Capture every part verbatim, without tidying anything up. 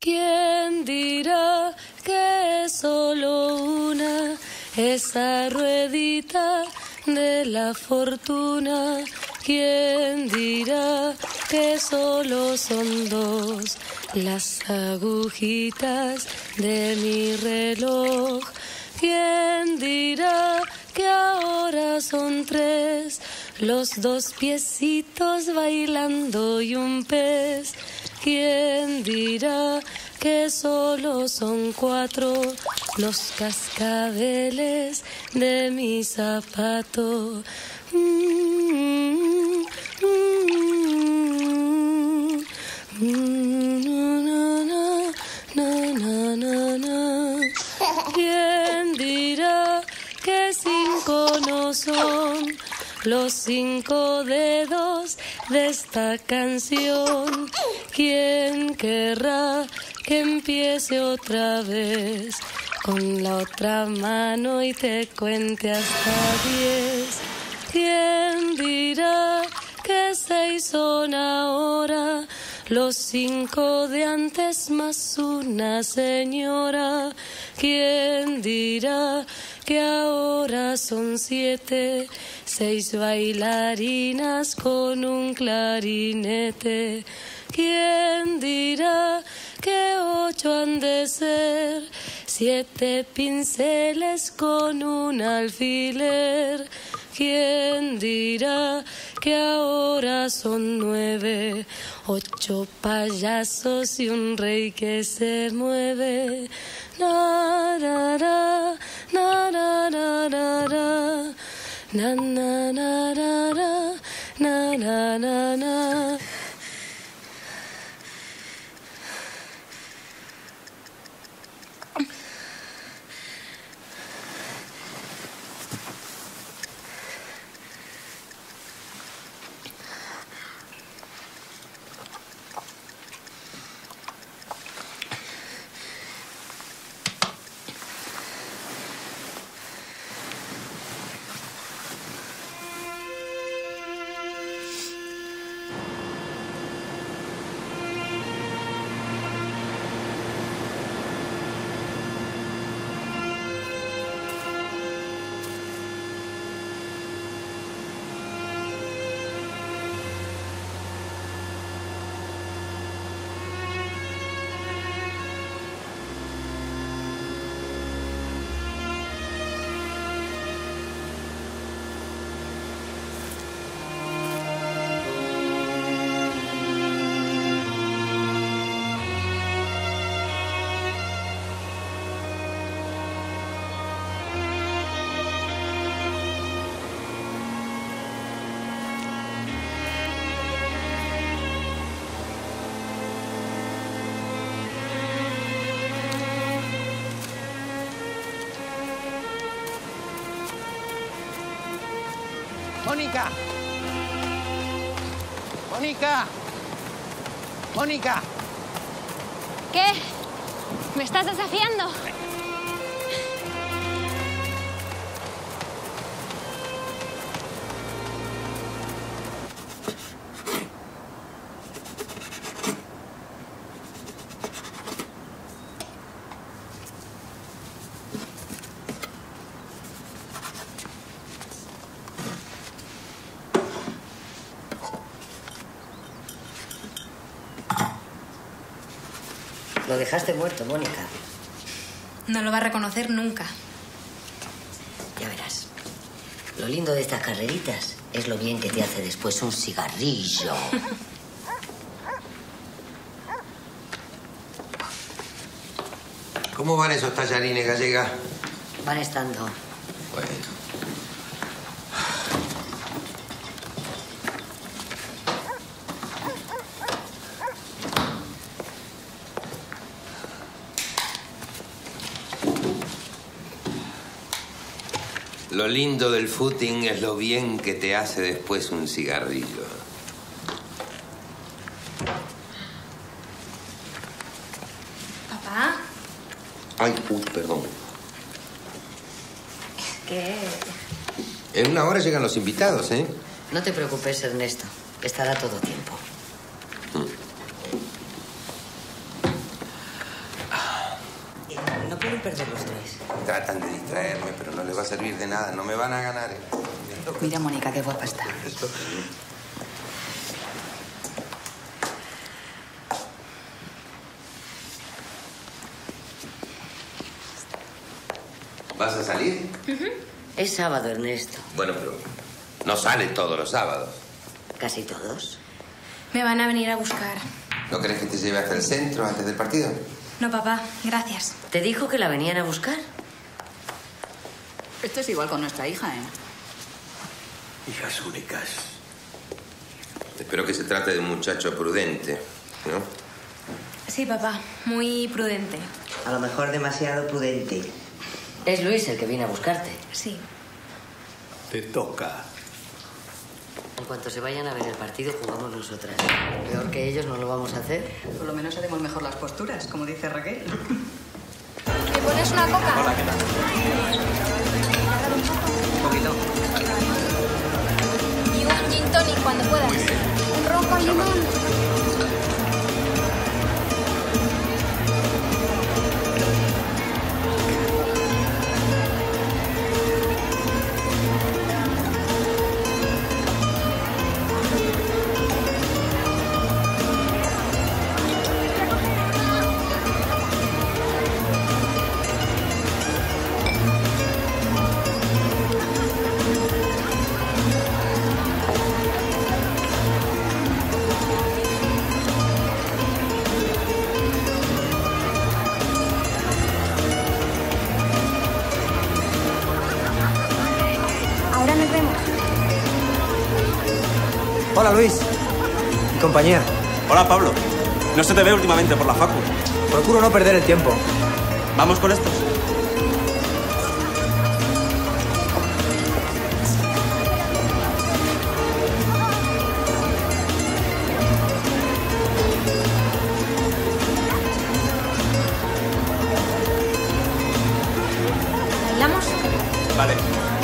¿Quién dirá que es solo una esa ruedita de la fortuna? ¿Quién dirá que solo son dos las agujitas de mi reloj? ¿Quién dirá que ahora son tres los dos piecitos bailando y un pez? ¿Quién dirá que solo son cuatro los cascabeles de mi zapato? Mm, mm, mm, na, na, na, na, na, na. ¿Quién dirá que cinco no son los cinco dedos de esta canción? ¿Quién querrá que empiece otra vez con la otra mano y te cuente hasta diez? ¿Quién dirá que seis son ahora los cinco de antes más una señora? ¿Quién dirá que ahora son siete, seis bailarinas con un clarinete? ¿Quién dirá que ocho han de ser siete pinceles con un alfiler? ¿Quién dirá que ahora son nueve, ocho payasos y un rey que se mueve? Na, na, na, na, na, na, na, na, na, na, na, na, na, na, na. Mónica. Mónica. Mónica. ¿Qué? ¿Me estás desafiando? Lo dejaste muerto, Mónica. No lo va a reconocer nunca. Ya verás. Lo lindo de estas carreritas es lo bien que te hace después un cigarrillo. ¿Cómo van esos tallarines, gallega? Van estando. Bueno. Lo lindo del footing es lo bien que te hace después un cigarrillo. ¿Papá? Ay, uy, perdón. ¿Qué? En una hora llegan los invitados, ¿eh? No te preocupes, Ernesto. Estará todo tiempo. tratan de distraerme, pero no les va a servir de nada. No me van a ganar. ¿eh? Mira, Mónica, qué guapa está. Esto. ¿Vas a salir? Uh-huh. Es sábado, Ernesto. Bueno, pero no sale todos los sábados. ¿Casi todos? Me van a venir a buscar. ¿No crees que te lleve hasta el centro antes del partido? No, papá, gracias. ¿Te dijo que la venían a buscar? Esto es igual con nuestra hija, ¿eh? Hijas únicas. Espero que se trate de un muchacho prudente, ¿no? Sí, papá, muy prudente. A lo mejor demasiado prudente. Es Luis el que viene a buscarte. Sí. Te toca. En cuanto se vayan a ver el partido, jugamos nosotras. Peor que ellos no lo vamos a hacer. Por lo menos haremos mejor las posturas, como dice Raquel. ¿Me pones una coca? Hola, ¿qué tal? Un poquito. Y un gin tonic cuando puedas. Muy bien. Un ron con limón. Ahora nos vemos. Hola, Luis. Mi compañía. Hola, Pablo. No se te ve últimamente por la facu. Procuro no perder el tiempo. ¿Vamos con estos? ¿Bailamos? Vale.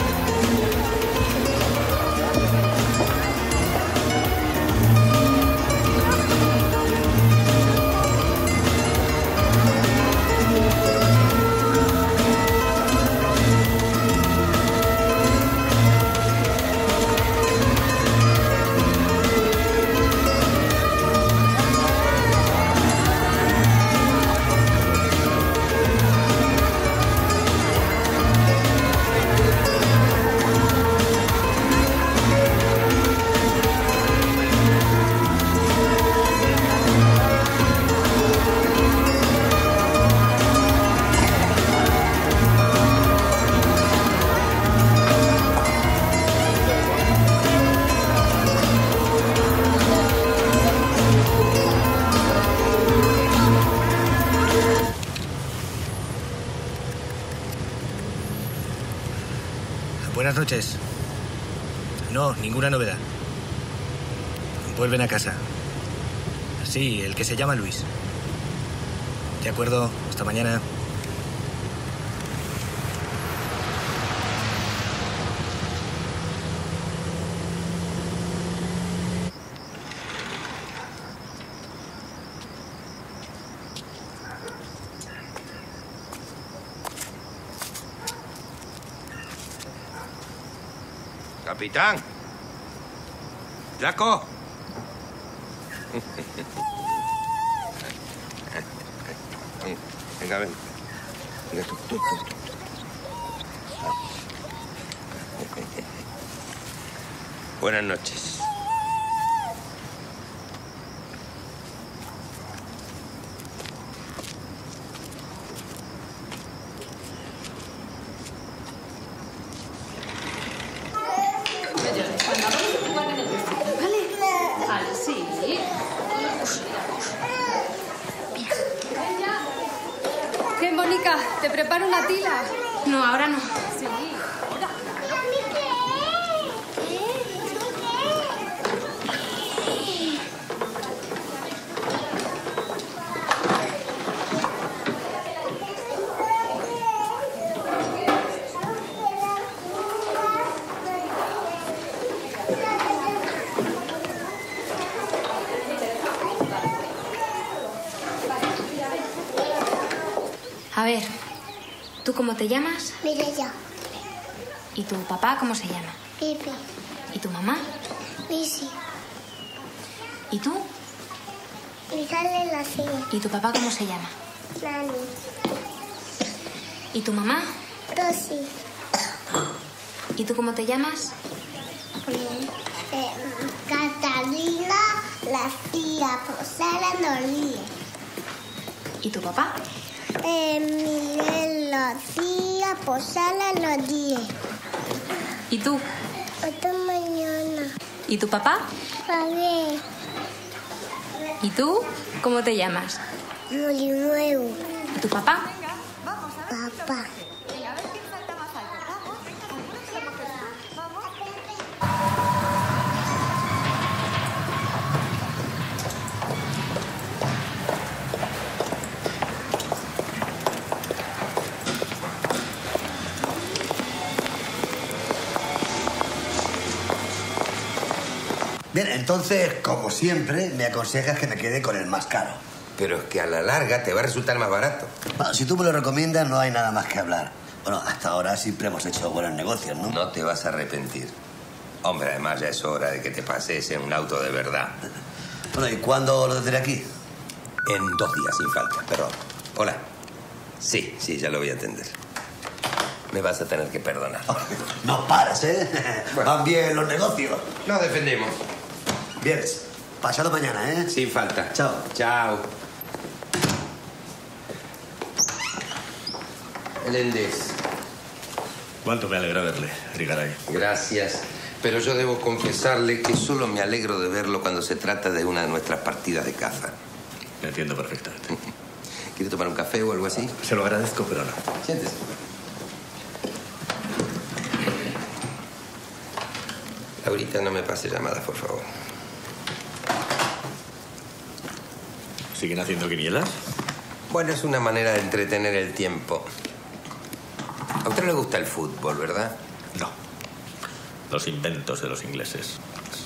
Buenas noches. No, ninguna novedad. Vuelven a casa. Sí, el que se llama Luis. De acuerdo, hasta mañana. Capitán. Jaco. Venga, ven. Venga, tú, tú, tú, tú. Buenas noches. Vale, sí. ¿Qué, Mónica? ¿Te preparo una tila? No, ahora no. Sí. A ver, ¿tú cómo te llamas? Mireia. ¿Y tu papá cómo se llama? Pipi. ¿Y tu mamá? Lisi. ¿Y tú? Y sale la cena. ¿Y tu papá cómo se llama? Nani. ¿Y tu mamá? Rosy. ¿Y tú cómo te llamas? Eh, eh, Catalina, la tía, Posada Nolía. ¿Y tu papá? Eh, Miguel, la tía, Posada Nolía. ¿Y tú? Hasta mañana. ¿Y tu papá? Javier. ¿Y tú cómo te llamas? Molinuevo. ¿Y tu papá? Papá. Bien, entonces, como siempre, me aconsejas que me quede con el más caro. Pero es que a la larga te va a resultar más barato. Bueno, si tú me lo recomiendas, no hay nada más que hablar. Bueno, hasta ahora siempre hemos hecho buenos negocios, ¿no? No te vas a arrepentir. Hombre, además ya es hora de que te pases en un auto de verdad. Bueno, ¿y cuándo lo tendré aquí? En dos días, sin falta. Perdón. Hola. Sí, sí, ya lo voy a atender. Me vas a tener que perdonar. Oh, no paras, ¿eh? Bueno. Van bien los negocios. Nos defendemos. Bien, pasado mañana, ¿eh? Sin falta. Chao. Chao. Meléndez. Cuánto me alegra verle, Rigaray. Gracias. Pero yo debo confesarle que solo me alegro de verlo cuando se trata de una de nuestras partidas de caza. Me entiendo perfectamente. ¿Quiere tomar un café o algo así? Se lo agradezco, pero no. Siéntese. Ahorita no me pase llamadas, por favor. ¿Siguen haciendo quinielas? Bueno, es una manera de entretener el tiempo. A usted le gusta el fútbol, ¿verdad? No. Los inventos de los ingleses.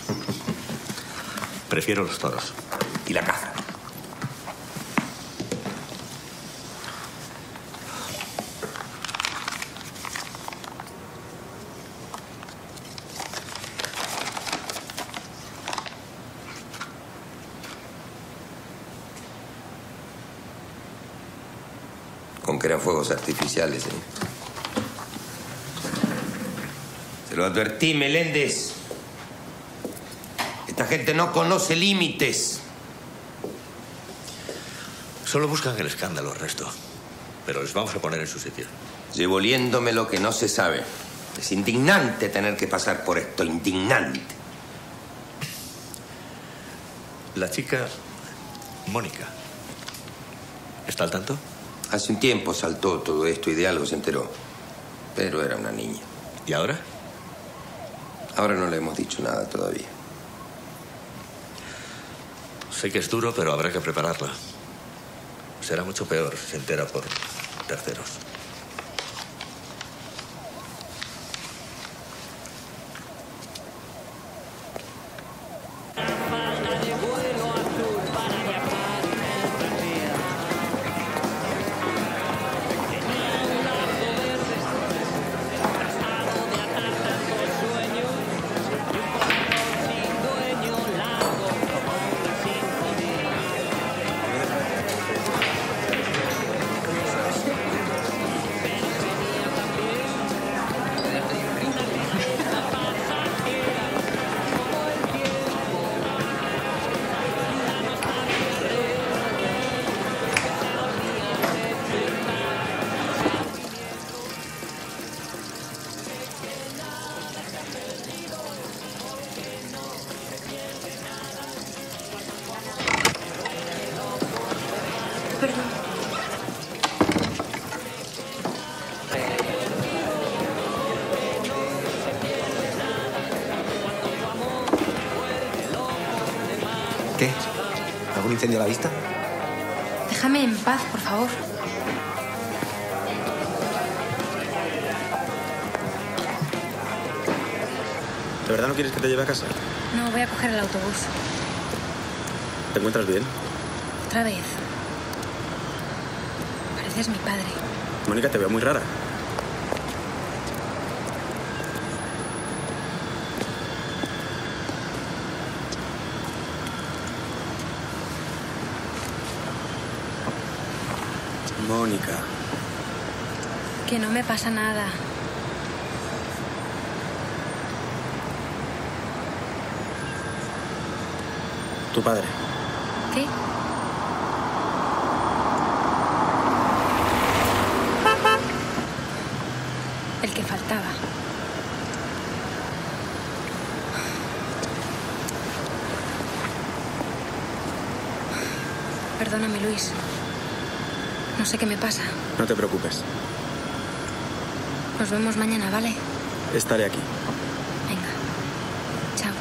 Prefiero los toros. Y la caza. Con que eran fuegos artificiales, ¿eh? Se lo advertí, Meléndez. Esta gente no conoce límites. Solo buscan el escándalo, el resto. Pero les vamos a poner en su sitio. Llevo oliéndome lo que no se sabe. Es indignante tener que pasar por esto, indignante. La chica Mónica, ¿está al tanto? Hace un tiempo saltó todo esto y de algo se enteró. Pero era una niña. ¿Y ahora? Ahora no le hemos dicho nada todavía. Sé que es duro, pero habrá que prepararla. Será mucho peor si se entera por terceros. ¿Qué? ¿Algún incendio a la vista? Déjame en paz, por favor. ¿De verdad no quieres que te lleve a casa? No, voy a coger el autobús. ¿Te encuentras bien? Otra vez. Pareces mi padre. Mónica, te veo muy rara. Mónica. Que no me pasa nada. Tu padre. ¿Qué? El que faltaba. Perdóname, Luis. No sé qué me pasa. No te preocupes. Nos vemos mañana, ¿vale? Estaré aquí. Venga. Chao.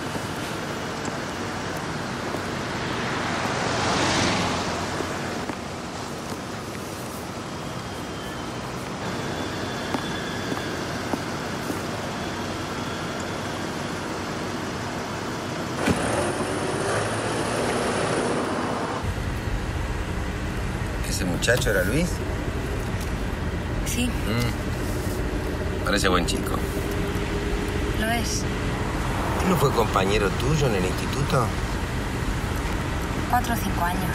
¿Ese muchacho era Luis? Sí. Mm. Parece buen chico. Lo es. ¿No fue compañero tuyo en el instituto? Cuatro o cinco años.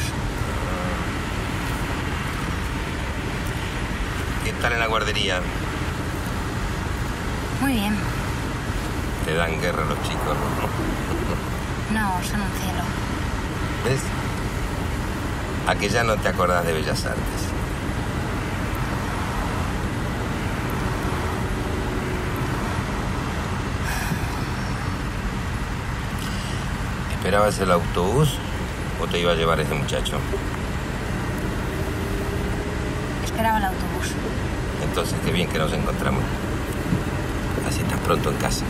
¿Qué tal en la guardería? Muy bien. Te dan guerra los chicos, ¿no? No, son un cielo. ¿Ves? A que ya no te acordás de Bellas Artes. ¿Esperabas el autobús o te iba a llevar ese muchacho? Esperaba el autobús. Entonces, qué bien que nos encontramos. Así estás pronto en casa.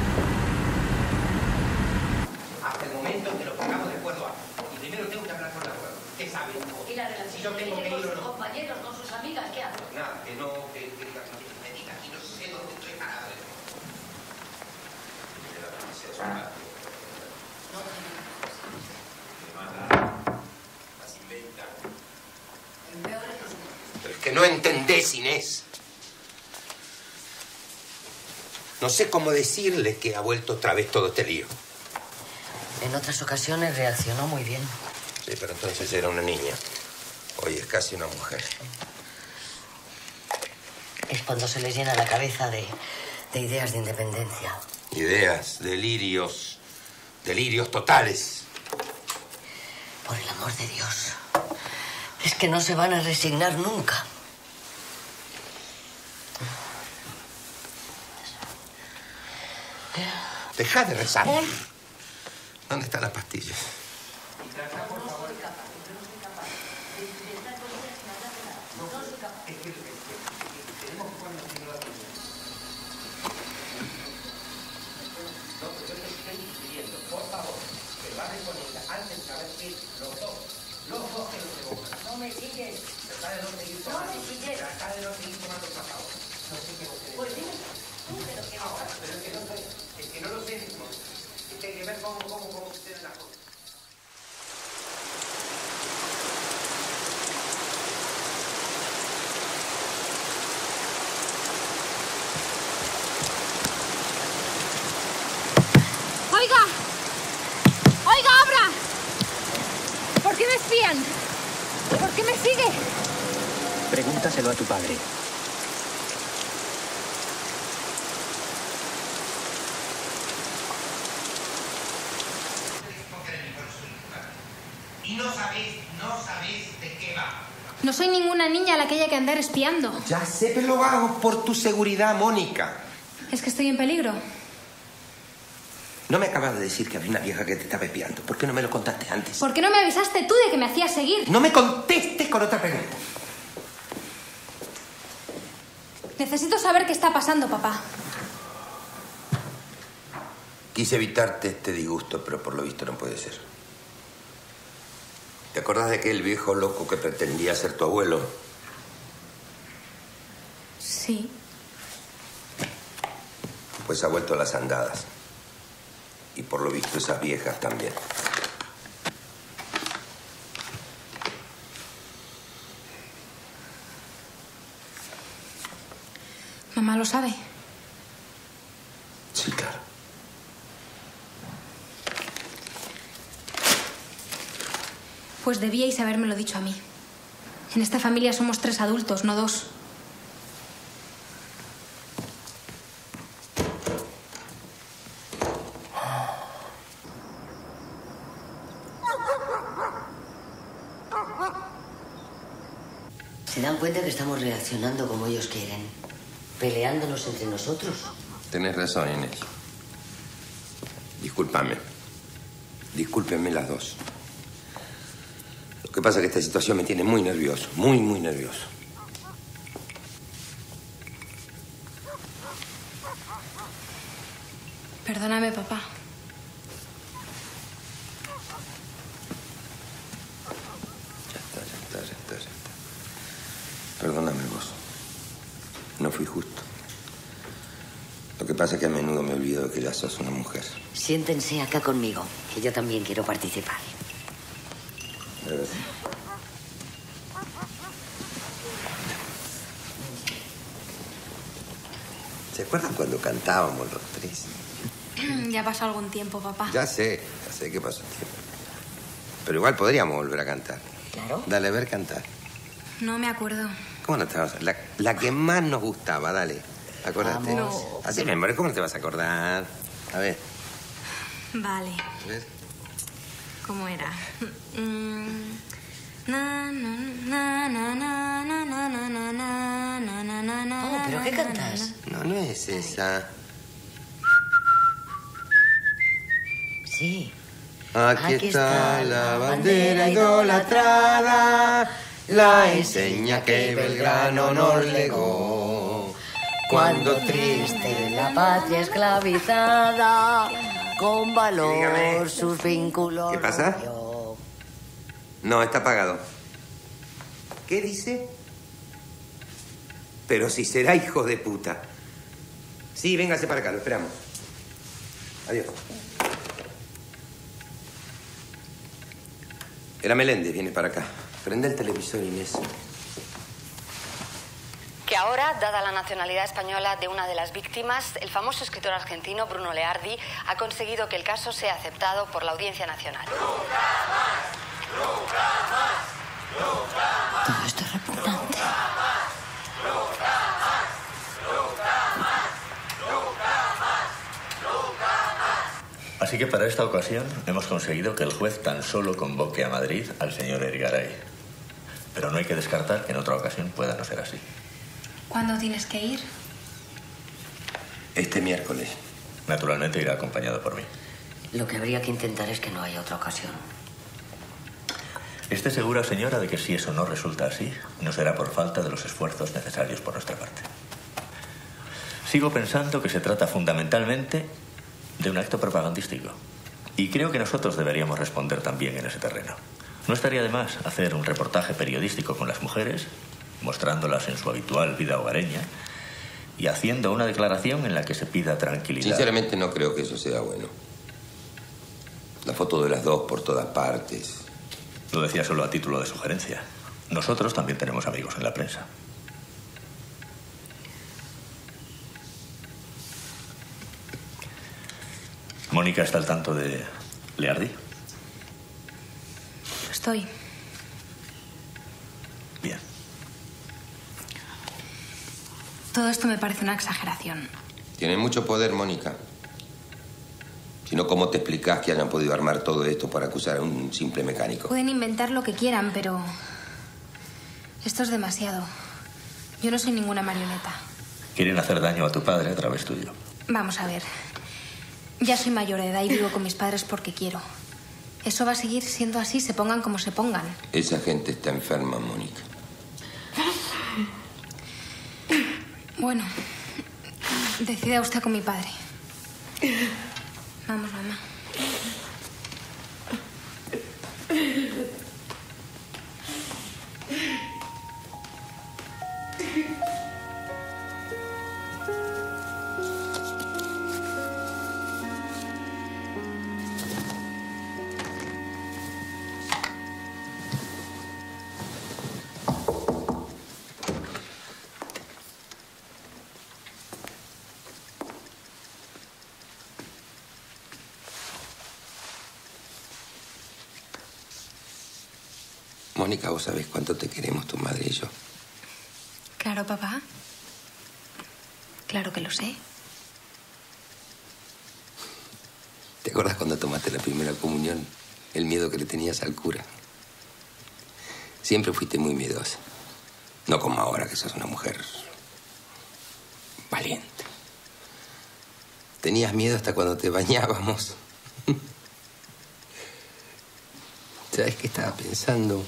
Hasta el momento que lo pongamos de acuerdo a. Y primero tengo que hablar con la acuerdo. ¿Qué saben? ¿Y la relación Si yo tengo que ir con o sus no. compañeros, con sus amigas, qué hace? Nada, que no, que, que diga, que me diga, aquí no sé dónde estoy parado. Pero es que no entendés, Inés. No sé cómo decirle que ha vuelto otra vez todo este lío. En otras ocasiones reaccionó muy bien. Sí, pero entonces era una niña. Hoy es casi una mujer. Es cuando se les llena la cabeza de, de ideas de independencia. Ideas, delirios, delirios totales. Por el amor de Dios. Es que no se van a resignar nunca. Deja de rezar. ¿Dónde están las pastillas? No me sigues. No me sigues. Trata de no seguir tomando pasado. No sé qué vos Pues dime tú, pero que ahora. Pero es que no sé, es que no lo sé. Es que hay que ver cómo, cómo, cómo suceden las cosas. ¡Oiga! ¡Oiga, abra! ¿Por qué me espían? ¿Por qué me sigue? Pregúntaselo a tu padre. Y no sabéis, no sabéis de qué va. No soy ninguna niña a la que haya que andar espiando. Ya sé, pero lo hago por tu seguridad, Mónica. ¿Es que estoy en peligro? No me acabas de decir que había una vieja que te estaba espiando. ¿Por qué no me lo contaste antes? ¿Por qué no me avisaste tú de que me hacías seguir? No me contestes con otra pregunta. Necesito saber qué está pasando, papá. Quise evitarte este disgusto, pero por lo visto no puede ser. ¿Te acordás de aquel viejo loco que pretendía ser tu abuelo? Sí. Pues ha vuelto a las andadas. Y por lo visto esas viejas también. lo sabe? Sí, claro. Pues debíais habérmelo dicho a mí. En esta familia somos tres adultos, no dos. ¿Se dan cuenta que estamos reaccionando como ellos quieren? Peleándonos entre nosotros. Tenés razón, Inés. Discúlpame. Discúlpenme las dos. Lo que pasa es que esta situación me tiene muy nervioso. Muy, muy nervioso. Perdóname, papá. Ya está, ya está, ya está, ya está. Perdóname vos. No fui justo. Lo que pasa es que a menudo me olvido de que ya sos una mujer. Siéntense acá conmigo, que yo también quiero participar. ¿Verdad? ¿Se acuerdan cuando cantábamos los tres? Ya pasó algún tiempo, papá. Ya sé, ya sé que pasó tiempo. Pero igual podríamos volver a cantar. Claro. Dale, a ver cantar. No me acuerdo. ¿Cómo no te vas a... La, la que más nos gustaba, dale. Acuérdate. Vamos. Así, mi amor, ¿cómo no te vas a acordar? A ver, Vale. a ver. ¿Cómo era? Mm, na, na, na, na, na, na, na, na, na, na, na, na, na, Oh, ¿pero qué na, cantas? No, no es esa. Sí. Aquí, Aquí está la bandera idolatrada, la enseña que Belgrano nos legó. Cuando triste la patria esclavizada, con valor Dígame. sus vínculos. ¿Qué pasa? rompió. No, está apagado. ¿Qué dice? Pero si será hijo de puta. Sí, véngase para acá, lo esperamos. Adiós. Era Meléndez, viene para acá. Prende el televisor, Inés. Que ahora, dada la nacionalidad española de una de las víctimas, el famoso escritor argentino Bruno Leardi ha conseguido que el caso sea aceptado por la Audiencia Nacional. Todo esto es repugnante. Así que para esta ocasión hemos conseguido que el juez tan solo convoque a Madrid al señor Erigaray. Pero no hay que descartar que en otra ocasión pueda no ser así. ¿Cuándo tienes que ir? Este miércoles. Naturalmente irá acompañado por mí. Lo que habría que intentar es que no haya otra ocasión. Esté segura, señora, de que si eso no resulta así, no será por falta de los esfuerzos necesarios por nuestra parte. Sigo pensando que se trata fundamentalmente de un acto propagandístico. Y creo que nosotros deberíamos responder también en ese terreno. No estaría de más hacer un reportaje periodístico con las mujeres, mostrándolas en su habitual vida hogareña, y haciendo una declaración en la que se pida tranquilidad. Sinceramente no creo que eso sea bueno. La foto de las dos por todas partes. Lo decía solo a título de sugerencia. Nosotros también tenemos amigos en la prensa. ¿Mónica está al tanto de Leardi? Estoy. Bien. Todo esto me parece una exageración. Tiene mucho poder, Mónica. Si no, ¿cómo te explicás que hayan podido armar todo esto para acusar a un simple mecánico? Pueden inventar lo que quieran, pero esto es demasiado. Yo no soy ninguna marioneta. Quieren hacer daño a tu padre a través tuyo. Vamos a ver. Ya soy mayor de edad y vivo con mis padres porque quiero. Eso va a seguir siendo así, se pongan como se pongan. Esa gente está enferma, Mónica. Bueno, decida usted con mi padre. Vamos, mamá. Mónica, vos sabés cuánto te queremos tu madre y yo. Claro, papá. Claro que lo sé. ¿Te acuerdas cuando tomaste la primera comunión? El miedo que le tenías al cura. Siempre fuiste muy miedosa. No como ahora, que sos una mujer valiente. Tenías miedo hasta cuando te bañábamos. ¿Sabes qué estaba pensando?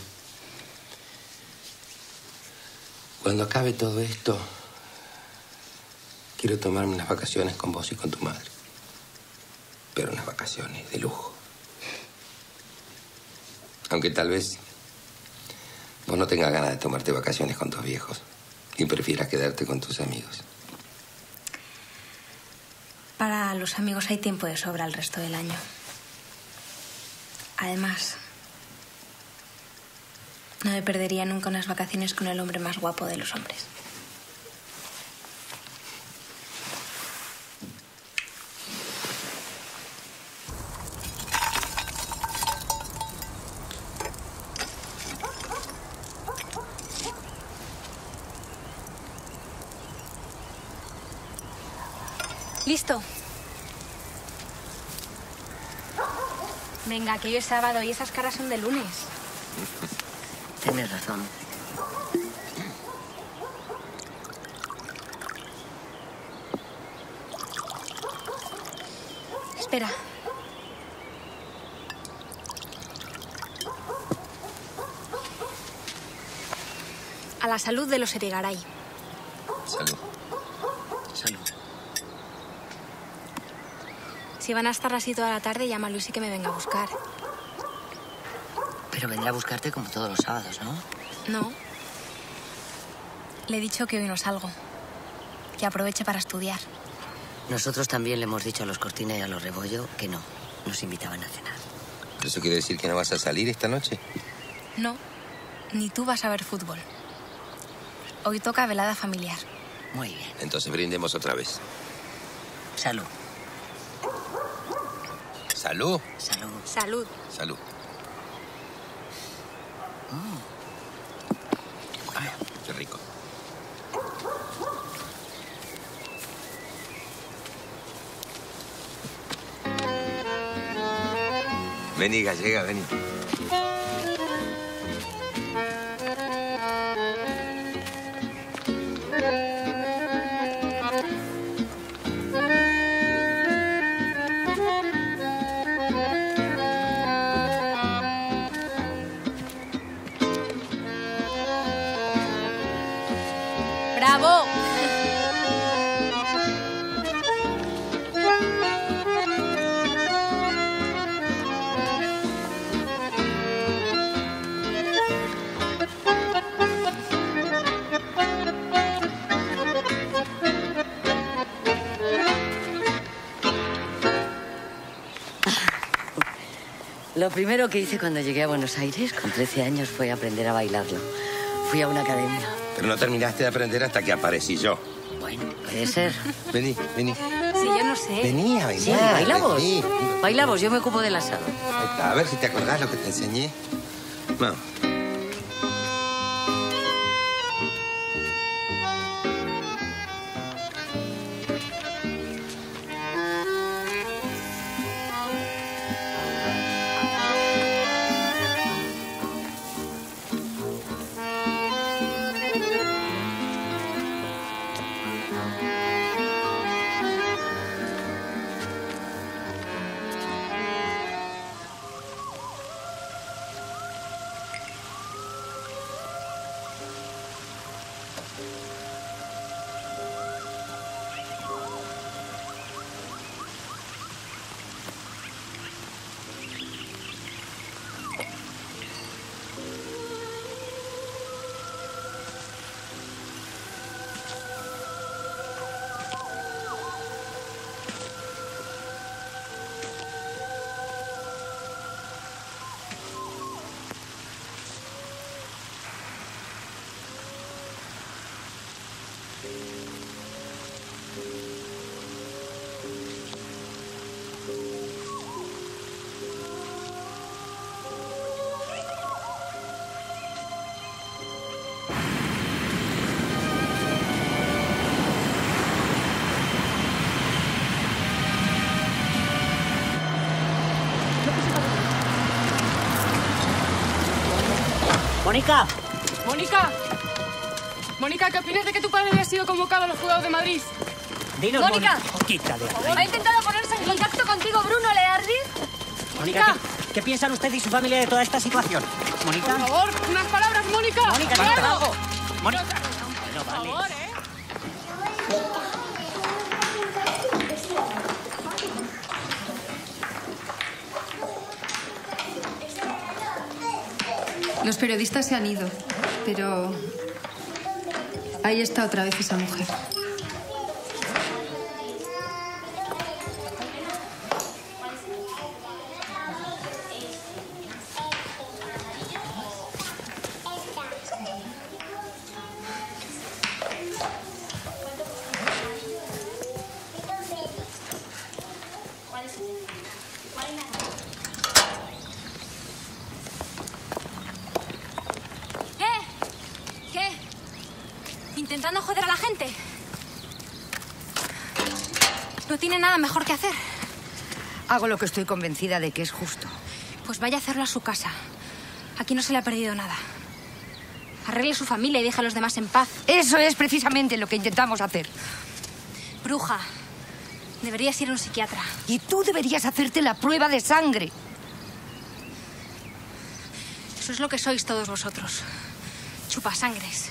Cuando acabe todo esto, quiero tomarme unas vacaciones con vos y con tu madre. Pero unas vacaciones de lujo. Aunque tal vez vos no tengas ganas de tomarte vacaciones con tus viejos y prefieras quedarte con tus amigos. Para los amigos hay tiempo de sobra el resto del año. Además, no me perdería nunca unas vacaciones con el hombre más guapo de los hombres. Listo. Venga, que hoy es sábado y esas caras son de lunes. Tienes razón. Espera. A la salud de los Erigaray. Salud. Salud. Si van a estar así toda la tarde, llama a Luis y que me venga a buscar. Pero vendrá a buscarte como todos los sábados, ¿no? No. Le he dicho que hoy no salgo. Que aproveche para estudiar. Nosotros también le hemos dicho a los Cortina y a los Rebollo que no. Nos invitaban a cenar. ¿Eso quiere decir que no vas a salir esta noche? No. Ni tú vas a ver fútbol. Hoy toca velada familiar. Muy bien. Entonces brindemos otra vez. Salud. ¿Salud? Salud. Salud. Salud. Mm. Ay, qué rico. Vení, gallega, vení. ¡Bravo! Lo primero que hice cuando llegué a Buenos Aires, con trece años, fue aprender a bailarlo. Fui a una academia. Pero no terminaste de aprender hasta que aparecí yo. Bueno, puede ser. Vení, vení. Sí, yo no sé. Vení a bailar. Sí, baila vos. Vení. Baila vos, yo me ocupo del asado. Ahí está, a ver si te acordás lo que te enseñé. Vamos. ¡Mónica! ¡Mónica! Mónica, ¿qué opinas de que tu padre haya sido convocado a los Juegos de Madrid? Dinos, Mónica. Mónica. Quítale. ¿Ha intentado ponerse en contacto contigo Bruno Leardi? Mónica, ¿qué, ¿qué piensan usted y su familia de toda esta situación? Mónica. Por favor, unas palabras, Mónica. Mónica, claro. Mónica. Bueno, vale. Por favor, ¿eh? Los periodistas se han ido, pero ahí está otra vez esa mujer. Intentando joder a la gente. No tiene nada mejor que hacer. Hago lo que estoy convencida de que es justo. Pues vaya a hacerlo a su casa. Aquí no se le ha perdido nada. Arregle su familia y deje a los demás en paz. Eso es precisamente lo que intentamos hacer. Bruja, deberías ir a un psiquiatra. Y tú deberías hacerte la prueba de sangre. Eso es lo que sois todos vosotros. Chupasangres.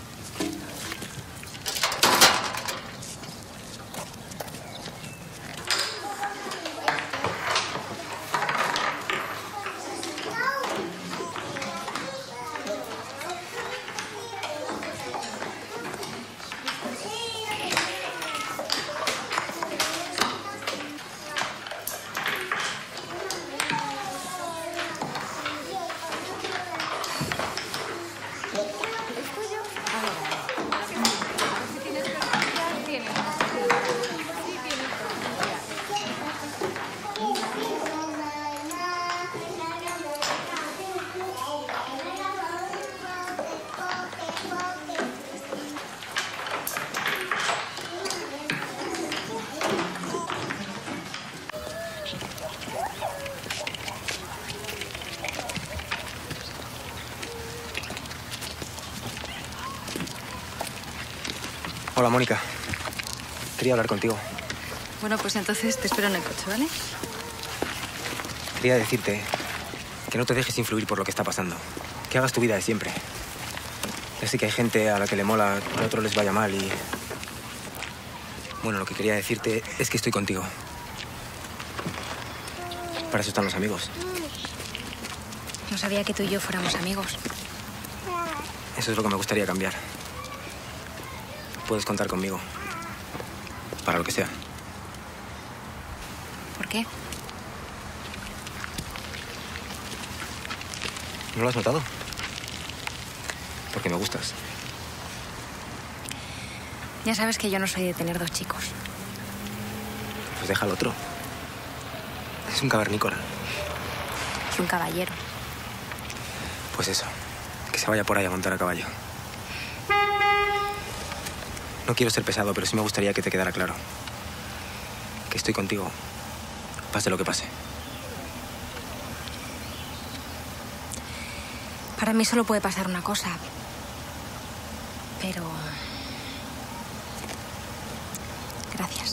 Hola, Mónica. Quería hablar contigo. Bueno, pues entonces te espero en el coche, ¿vale? Quería decirte que no te dejes influir por lo que está pasando. Que hagas tu vida de siempre. Ya sé que hay gente a la que le mola que a otros les vaya mal y... Bueno, lo que quería decirte es que estoy contigo. Para eso están los amigos. No sabía que tú y yo fuéramos amigos. Eso es lo que me gustaría cambiar. Puedes contar conmigo. Para lo que sea. ¿Por qué? ¿No lo has notado? Porque me gustas. Ya sabes que yo no soy de tener dos chicos. Pues deja al otro. Es un cavernícola. Es un caballero. Pues eso. Que se vaya por ahí a montar a caballo. No quiero ser pesado, pero sí me gustaría que te quedara claro. Que estoy contigo, pase lo que pase. Para mí solo puede pasar una cosa. Pero... Gracias.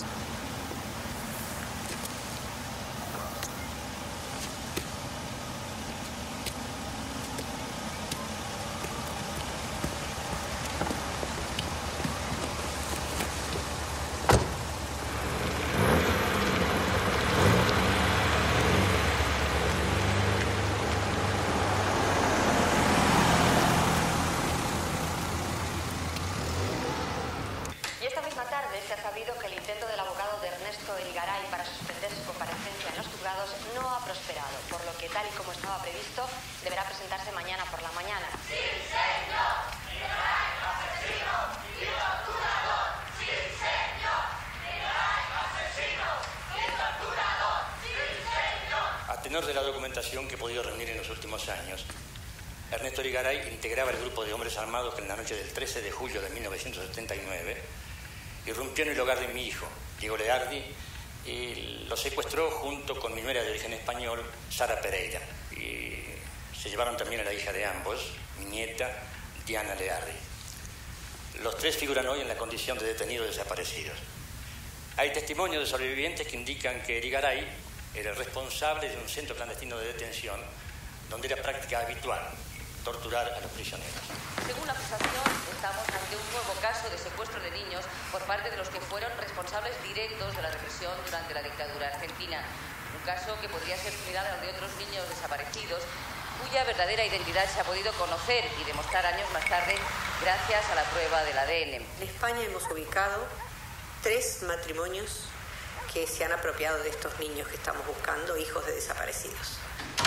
De la documentación que he podido reunir en los últimos años, Ernesto Erigaray integraba el grupo de hombres armados que en la noche del trece de julio de mil novecientos setenta y nueve irrumpió en el hogar de mi hijo, Diego Leardi, y lo secuestró junto con mi nuera de origen español, Sara Pereira, y Se llevaron también a la hija de ambos, mi nieta, Diana Leardi. Los tres figuran hoy en la condición de detenidos desaparecidos. Hay testimonios de sobrevivientes que indican que Irigaray era el responsable de un centro clandestino de detención donde era práctica habitual torturar a los prisioneros. Según la acusación, estamos ante un nuevo caso de secuestro de niños por parte de los que fueron responsables directos de la represión durante la dictadura argentina. Un caso que podría ser similar al de otros niños desaparecidos, cuya verdadera identidad se ha podido conocer y demostrar años más tarde gracias a la prueba del A D N. En España hemos ubicado tres matrimonios que se han apropiado de estos niños que estamos buscando, hijos de desaparecidos.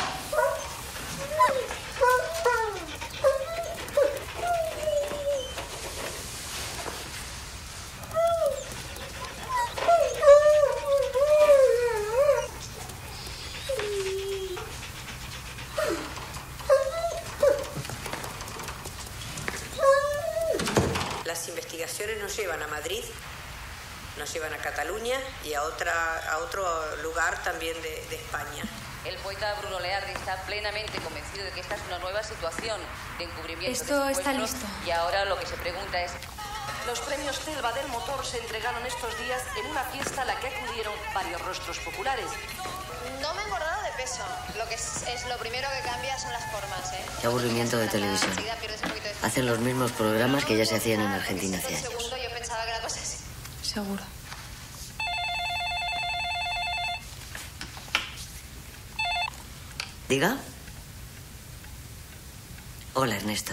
Las investigaciones nos llevan a Madrid, nos llevan a Cataluña y a, otra, a otro lugar también de, de España. El poeta Bruno Leardi está plenamente convencido de que esta es una nueva situación de encubrimiento. Esto de está listo. Y ahora lo que se pregunta es... Los premios Telva del Motor se entregaron estos días en una fiesta a la que acudieron varios rostros populares. No me he engordado de peso. Lo que es, es lo primero que cambia son las formas, ¿eh? Qué aburrimiento de televisión. Hacen los mismos programas que ya se hacían en Argentina hace años. Segundo, yo pensaba que era cosa así. Seguro. ¿Diga? Hola, Ernesto.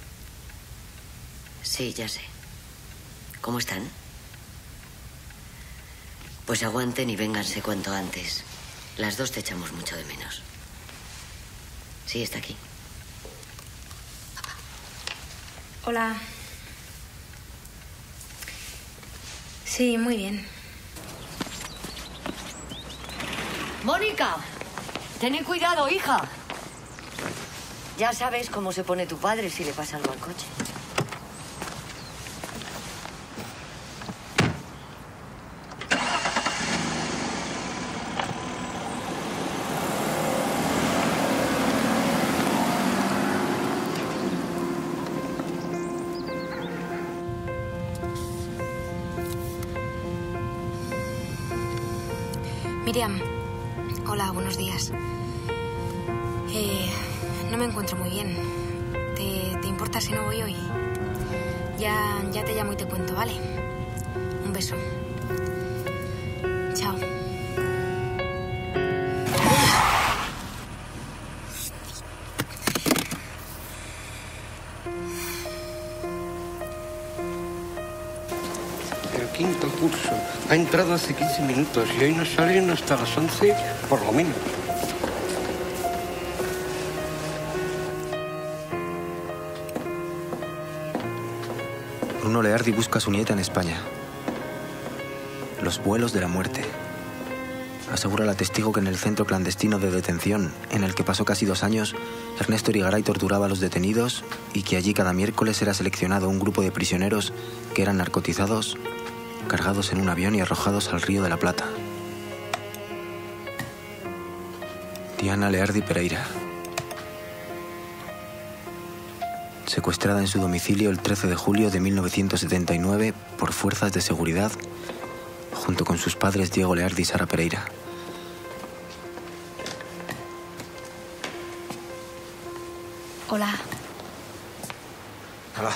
Sí, ya sé. ¿Cómo están? Pues aguanten y vénganse cuanto antes. Las dos te echamos mucho de menos. Sí, está aquí. Hola. Sí, muy bien. ¡Mónica! Ten cuidado, hija. Ya sabes cómo se pone tu padre si le pasa algo al coche. Miriam, hola, buenos días. Eh, no me encuentro muy bien. ¿Te, te importa si no voy hoy? Ya, ya te llamo y te cuento, ¿vale? Un beso. Chao. El quinto curso ha entrado hace quince minutos y hoy no salen hasta las once por lo menos. Bruno Leardi busca a su nieta en España. Los vuelos de la muerte. Asegura la testigo que en el centro clandestino de detención, en el que pasó casi dos años, Ernesto Irigaray torturaba a los detenidos y que allí cada miércoles era seleccionado un grupo de prisioneros que eran narcotizados, cargados en un avión y arrojados al Río de la Plata. Diana Leardi Pereira. Secuestrada en su domicilio el trece de julio de mil novecientos setenta y nueve por fuerzas de seguridad, junto con sus padres Diego Leardi y Sara Pereira. Hola. Hola.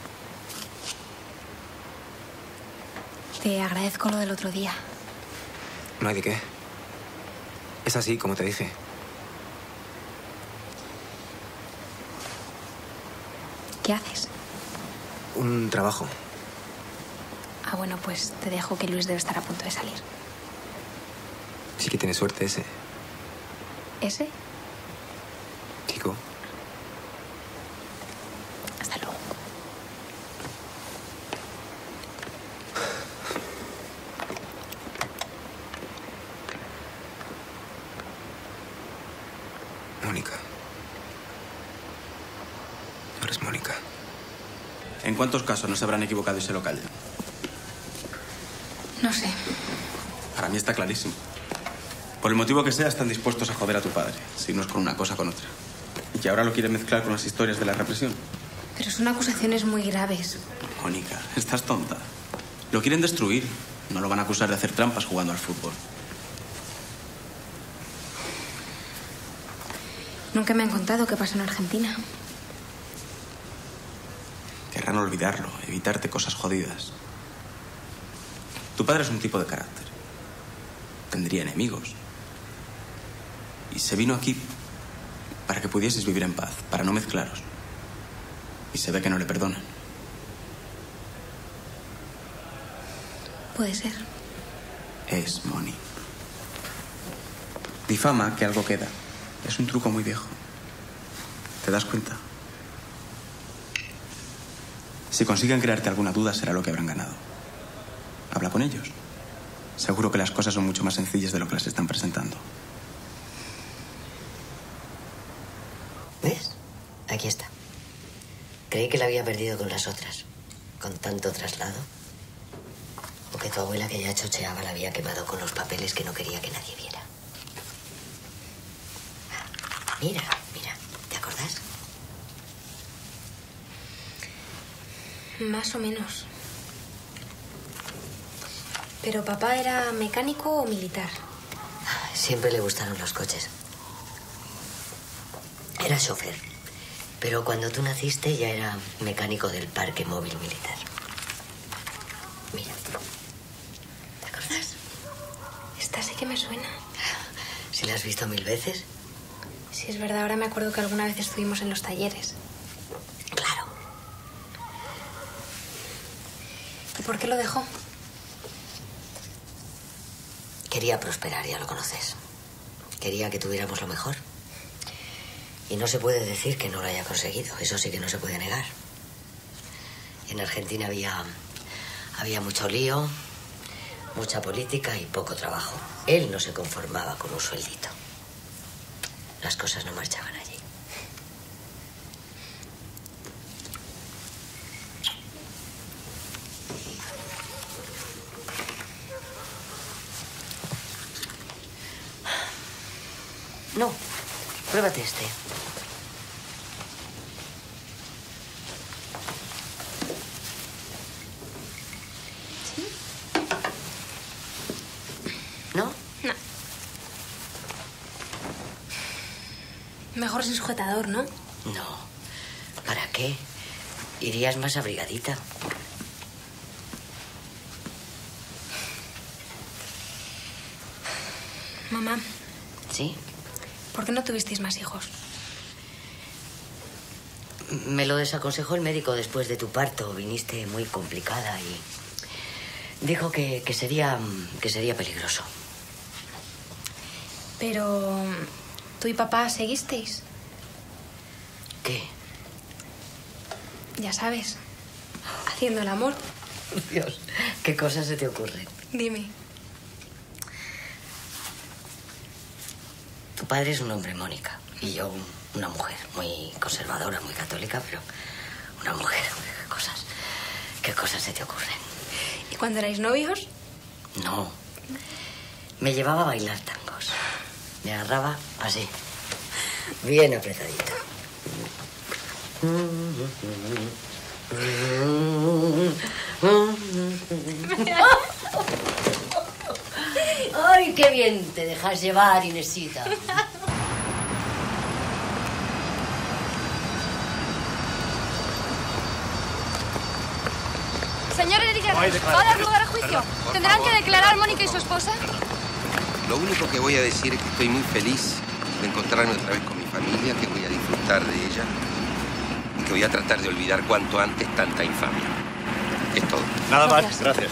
Te agradezco lo del otro día. No hay de qué. Es así, como te dije. ¿Qué haces? Un trabajo. Ah, bueno, pues te dejo, que Luis debe estar a punto de salir. Sí que tiene suerte ese. ¿Ese? Chico. Hasta luego. Mónica. Tú eres Mónica. ¿En cuántos casos no se habrán equivocado y se lo callan? No sé. Para mí está clarísimo. Por el motivo que sea, están dispuestos a joder a tu padre. Si no es con una cosa, con otra. Y ahora lo quiere mezclar con las historias de la represión. Pero son acusaciones muy graves. Mónica, estás tonta. Lo quieren destruir. No lo van a acusar de hacer trampas jugando al fútbol. Nunca me han contado qué pasó en Argentina. Querrán olvidarlo, evitarte cosas jodidas. Tu padre es un tipo de carácter. Tendría enemigos. Y se vino aquí para que pudieses vivir en paz, para no mezclaros. Y se ve que no le perdonan. Puede ser. Es Moni. Difama que algo queda. Es un truco muy viejo. ¿Te das cuenta? Si consiguen crearte alguna duda, será lo que habrán ganado. Habla con ellos. Seguro que las cosas son mucho más sencillas de lo que las están presentando. ¿Ves? Aquí está. Creí que la había perdido con las otras. Con tanto traslado. O que tu abuela, que ya chocheaba, la había quemado con los papeles que no quería que nadie viera. Mira, mira. ¿Te acordás? Más o menos. ¿Pero papá era mecánico o militar? Siempre le gustaron los coches. Era chofer. Pero cuando tú naciste ya era mecánico del parque móvil militar. Mira. ¿Te acuerdas? Esta sí que me suena. ¿Si la has visto mil veces? Sí, es verdad. Ahora me acuerdo que alguna vez estuvimos en los talleres. Claro. ¿Y por qué lo dejó? Quería prosperar, ya lo conoces. Quería que tuviéramos lo mejor. Y no se puede decir que no lo haya conseguido. Eso sí que no se puede negar. En Argentina había, había mucho lío, mucha política y poco trabajo. Él no se conformaba con un sueldito. Las cosas no marchaban allí. No, pruébate este. ¿Sí? ¿No? No. Mejor sin sujetador, ¿no? No. ¿Para qué? Irías más abrigadita. Mamá. ¿Sí? ¿Por qué no tuvisteis más hijos? Me lo desaconsejó el médico después de tu parto. Viniste muy complicada y dijo que, que sería, que sería peligroso. Pero... ¿tú y papá seguisteis? ¿Qué? Ya sabes. Haciendo el amor. Dios, ¿qué cosas se te ocurren? Dime. Tu padre es un hombre, Mónica, y yo una mujer muy conservadora, muy católica, pero una mujer. ¿Qué cosas, qué cosas se te ocurren? ¿Y cuando erais novios? No. Me llevaba a bailar tangos. Me agarraba así, bien apretadito. ¡Ay, qué bien te dejas llevar, Inesita! Señor Enrique, No hay ¿va a dar declaraciones. lugar a juicio? Perdón, por ¿Tendrán favor. que declarar Mónica y su esposa? Lo único que voy a decir es que estoy muy feliz de encontrarme otra vez con mi familia, que voy a disfrutar de ella y que voy a tratar de olvidar cuanto antes tanta infamia. Es todo. Nada más, gracias.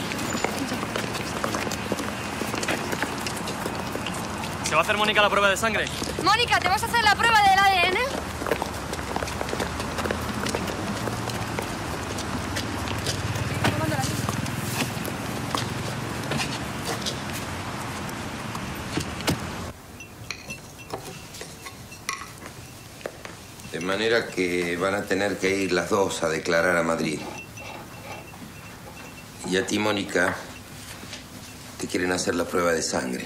¿Se va a hacer Mónica la prueba de sangre? Mónica, ¿te vas a hacer la prueba del A D N? De manera que van a tener que ir las dos a declarar a Madrid. Y a ti, Mónica, te quieren hacer la prueba de sangre.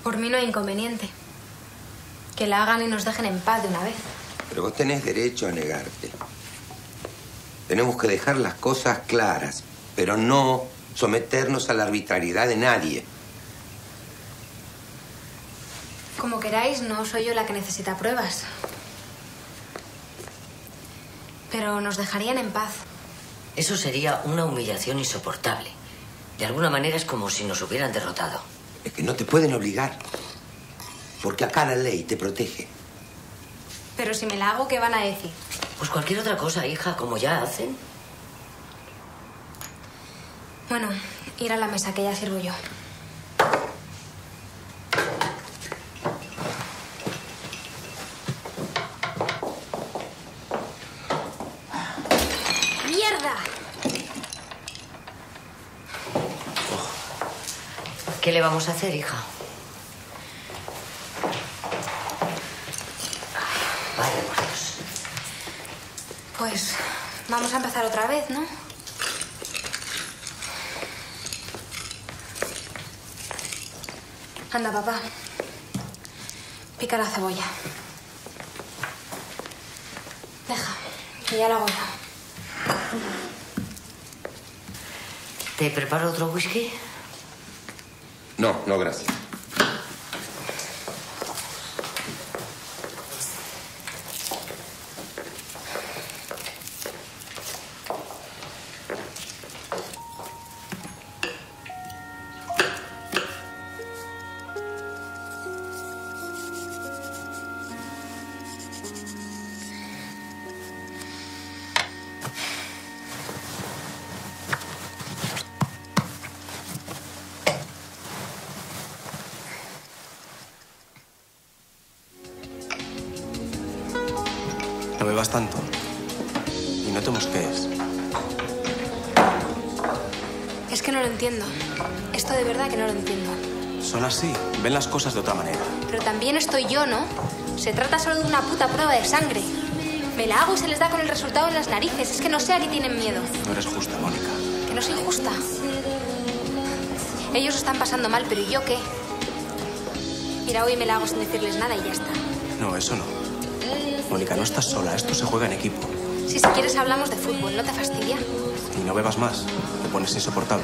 Por mí no hay inconveniente. Que la hagan y nos dejen en paz de una vez. Pero vos tenés derecho a negarte. Tenemos que dejar las cosas claras, pero no someternos a la arbitrariedad de nadie. Como queráis, no soy yo la que necesita pruebas. Pero nos dejarían en paz. Eso sería una humillación insoportable. De alguna manera es como si nos hubieran derrotado. Es que no te pueden obligar. Porque acá la ley te protege. Pero si me la hago, ¿qué van a decir? Pues cualquier otra cosa, hija, como ya hacen. Bueno, ir a la mesa, que ya sirvo yo. ¡Mierda! ¿Qué le vamos a hacer, hija? Vaya por Dios. Pues vamos a empezar otra vez, ¿no? Anda, papá. Pica la cebolla. Deja, que ya la hago yo. ¿Te preparo otro whisky? No, no, gracias. No bebas tanto. Y no te mosquees. Es que no lo entiendo. Esto de verdad que no lo entiendo. Son así. Ven las cosas de otra manera. Pero también estoy yo, ¿no? Se trata solo de una puta prueba de sangre. Me la hago y se les da con el resultado en las narices. Es que no sé a qué tienen miedo. No eres justa, Mónica. Que no soy justa. Ellos están pasando mal, pero ¿y yo qué? Mira, hoy me la hago sin decirles nada y ya está. No, eso no. Mónica, no estás sola. Esto se juega en equipo. Si si quieres hablamos de fútbol, ¿no te fastidia? Y no bebas más. Te pones insoportable.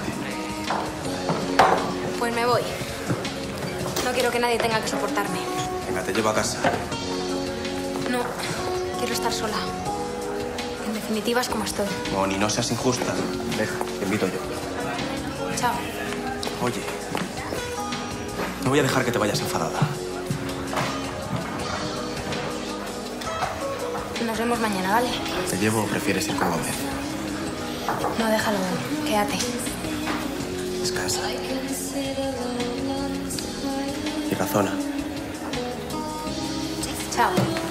Pues me voy. No quiero que nadie tenga que soportarme. Venga, te llevo a casa. No, quiero estar sola. En definitiva es como estoy. Moni, no seas injusta. Deja, te invito yo. Chao. Oye, no voy a dejar que te vayas enfadada. Nos vemos mañana, ¿vale? ¿Te llevo o prefieres ir con Gómez? No, déjalo. Quédate. Descansa. Y razona. Chao.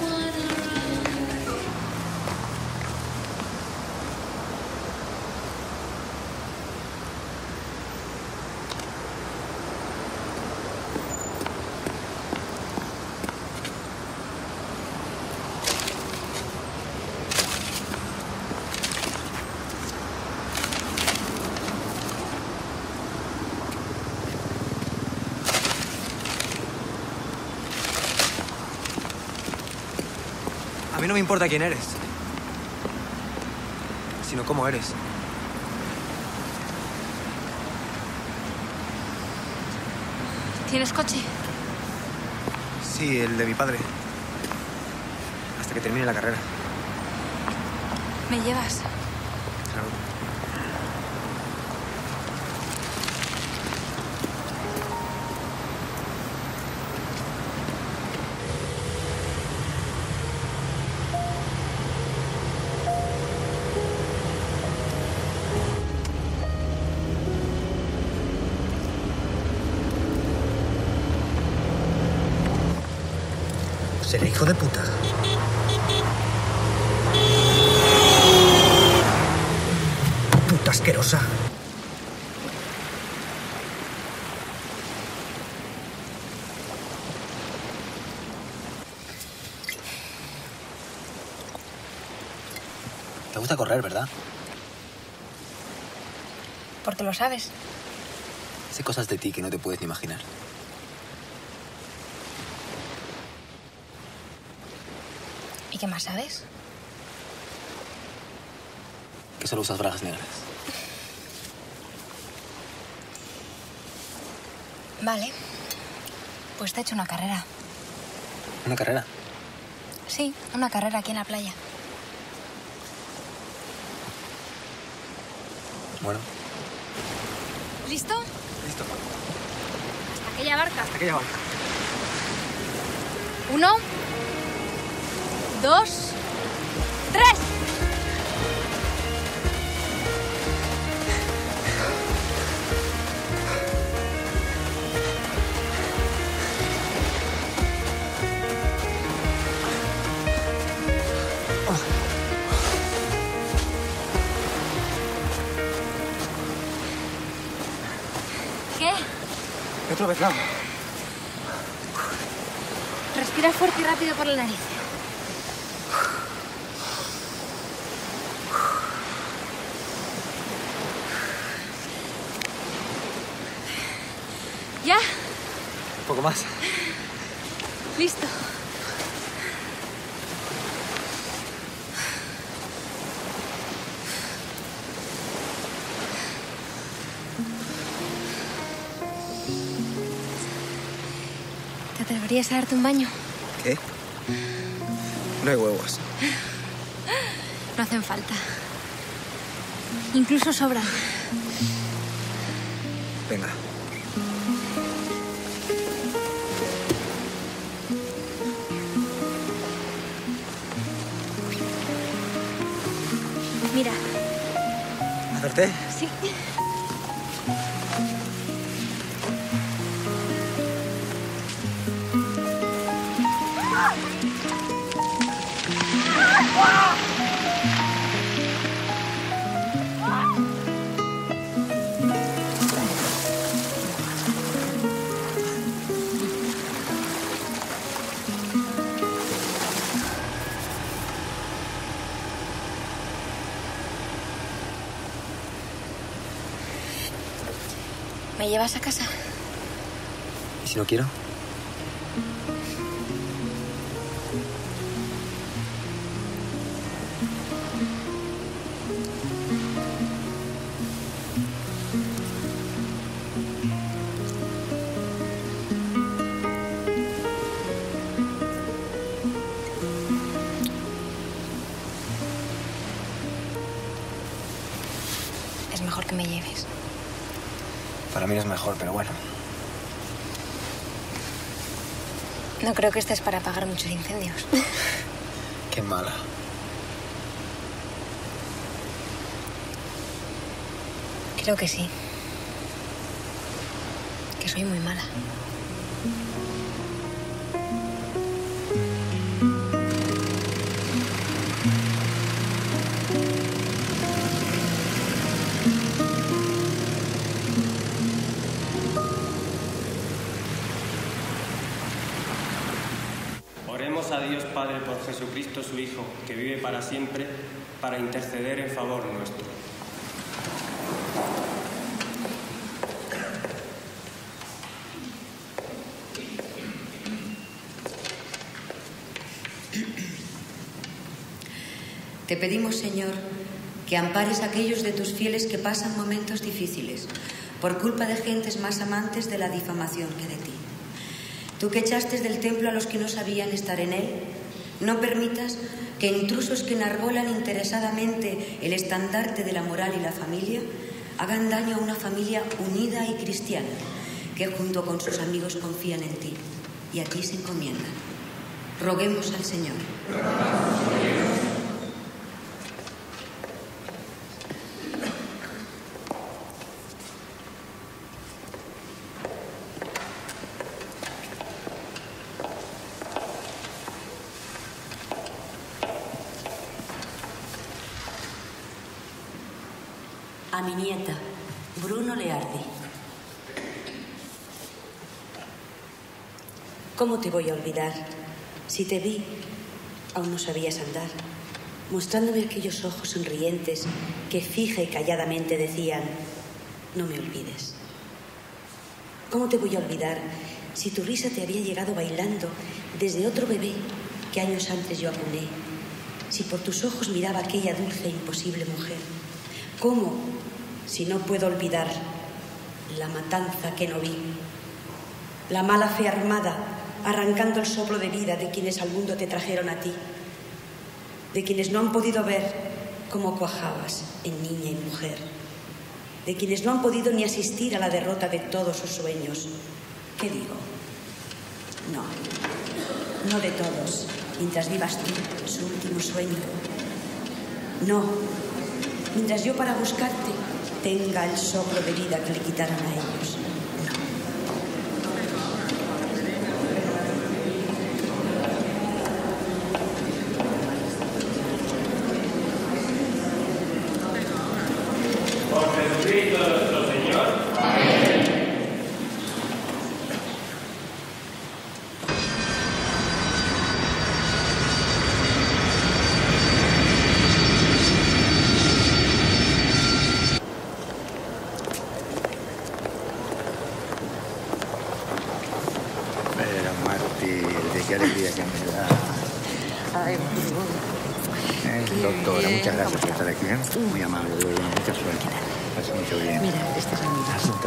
A mí no me importa quién eres, sino cómo eres. ¿Tienes coche? Sí, el de mi padre. Hasta que termine la carrera. ¿Me llevas? Claro. Seré hijo de puta. Puta asquerosa. Te gusta correr, ¿verdad? Porque lo sabes. Sé cosas de ti que no te puedes ni imaginar. ¿Y qué más sabes? Que solo usas bragas negras. Vale. Pues te he hecho una carrera. ¿Una carrera? Sí, una carrera aquí en la playa. Bueno. ¿Listo? Listo. Hasta aquella barca. Hasta aquella barca. Uno, dos, tres. ¿Qué? Me he tropezado. Respira fuerte y rápido por la nariz. ¿Ya? Un poco más. Listo. ¿Te atreverías a darte un baño? ¿Qué? No hay huevos. No hacen falta. Incluso sobran. Venga. Mira. ¿Acerté? Sí. ¿Me llevas a casa? ¿Y si no quiero? Es mejor que me lleves. Para mí no es mejor, pero bueno. No creo que estés para apagar muchos incendios. Qué mala. Creo que sí. Que soy muy mala. Oremos a Dios Padre por Jesucristo su Hijo, que vive para siempre, para interceder en favor nuestro. Te pedimos, Señor, que ampares a aquellos de tus fieles que pasan momentos difíciles por culpa de gentes más amantes de la difamación que de ti. Tú que echaste del templo a los que no sabían estar en él, no permitas que intrusos que enarbolan interesadamente el estandarte de la moral y la familia hagan daño a una familia unida y cristiana que junto con sus amigos confían en ti y a ti se encomiendan. Roguemos al Señor. A mi nieta, Bruno Leardi. ¿Cómo te voy a olvidar? Si te vi, aún no sabías andar, mostrándome aquellos ojos sonrientes que fija y calladamente decían, no me olvides. ¿Cómo te voy a olvidar si tu risa te había llegado bailando desde otro bebé que años antes yo acuné? si por tus ojos miraba aquella dulce e imposible mujer? ¿Cómo, si no puedo olvidar la matanza que no vi? La mala fe armada, arrancando el soplo de vida de quienes al mundo te trajeron a ti, de quienes no han podido ver cómo cuajabas en niña y mujer, de quienes no han podido ni asistir a la derrota de todos sus sueños. ¿Qué digo? No, no de todos, mientras vivas tú su último sueño. No, mientras yo para buscarte tenga el soplo de vida que le quitaron a ellos. Doctora, muchas gracias por estar aquí. ¿eh? Muy amable, de verdad, mucha suerte. Hace mucho bien. Mira, este es el mío.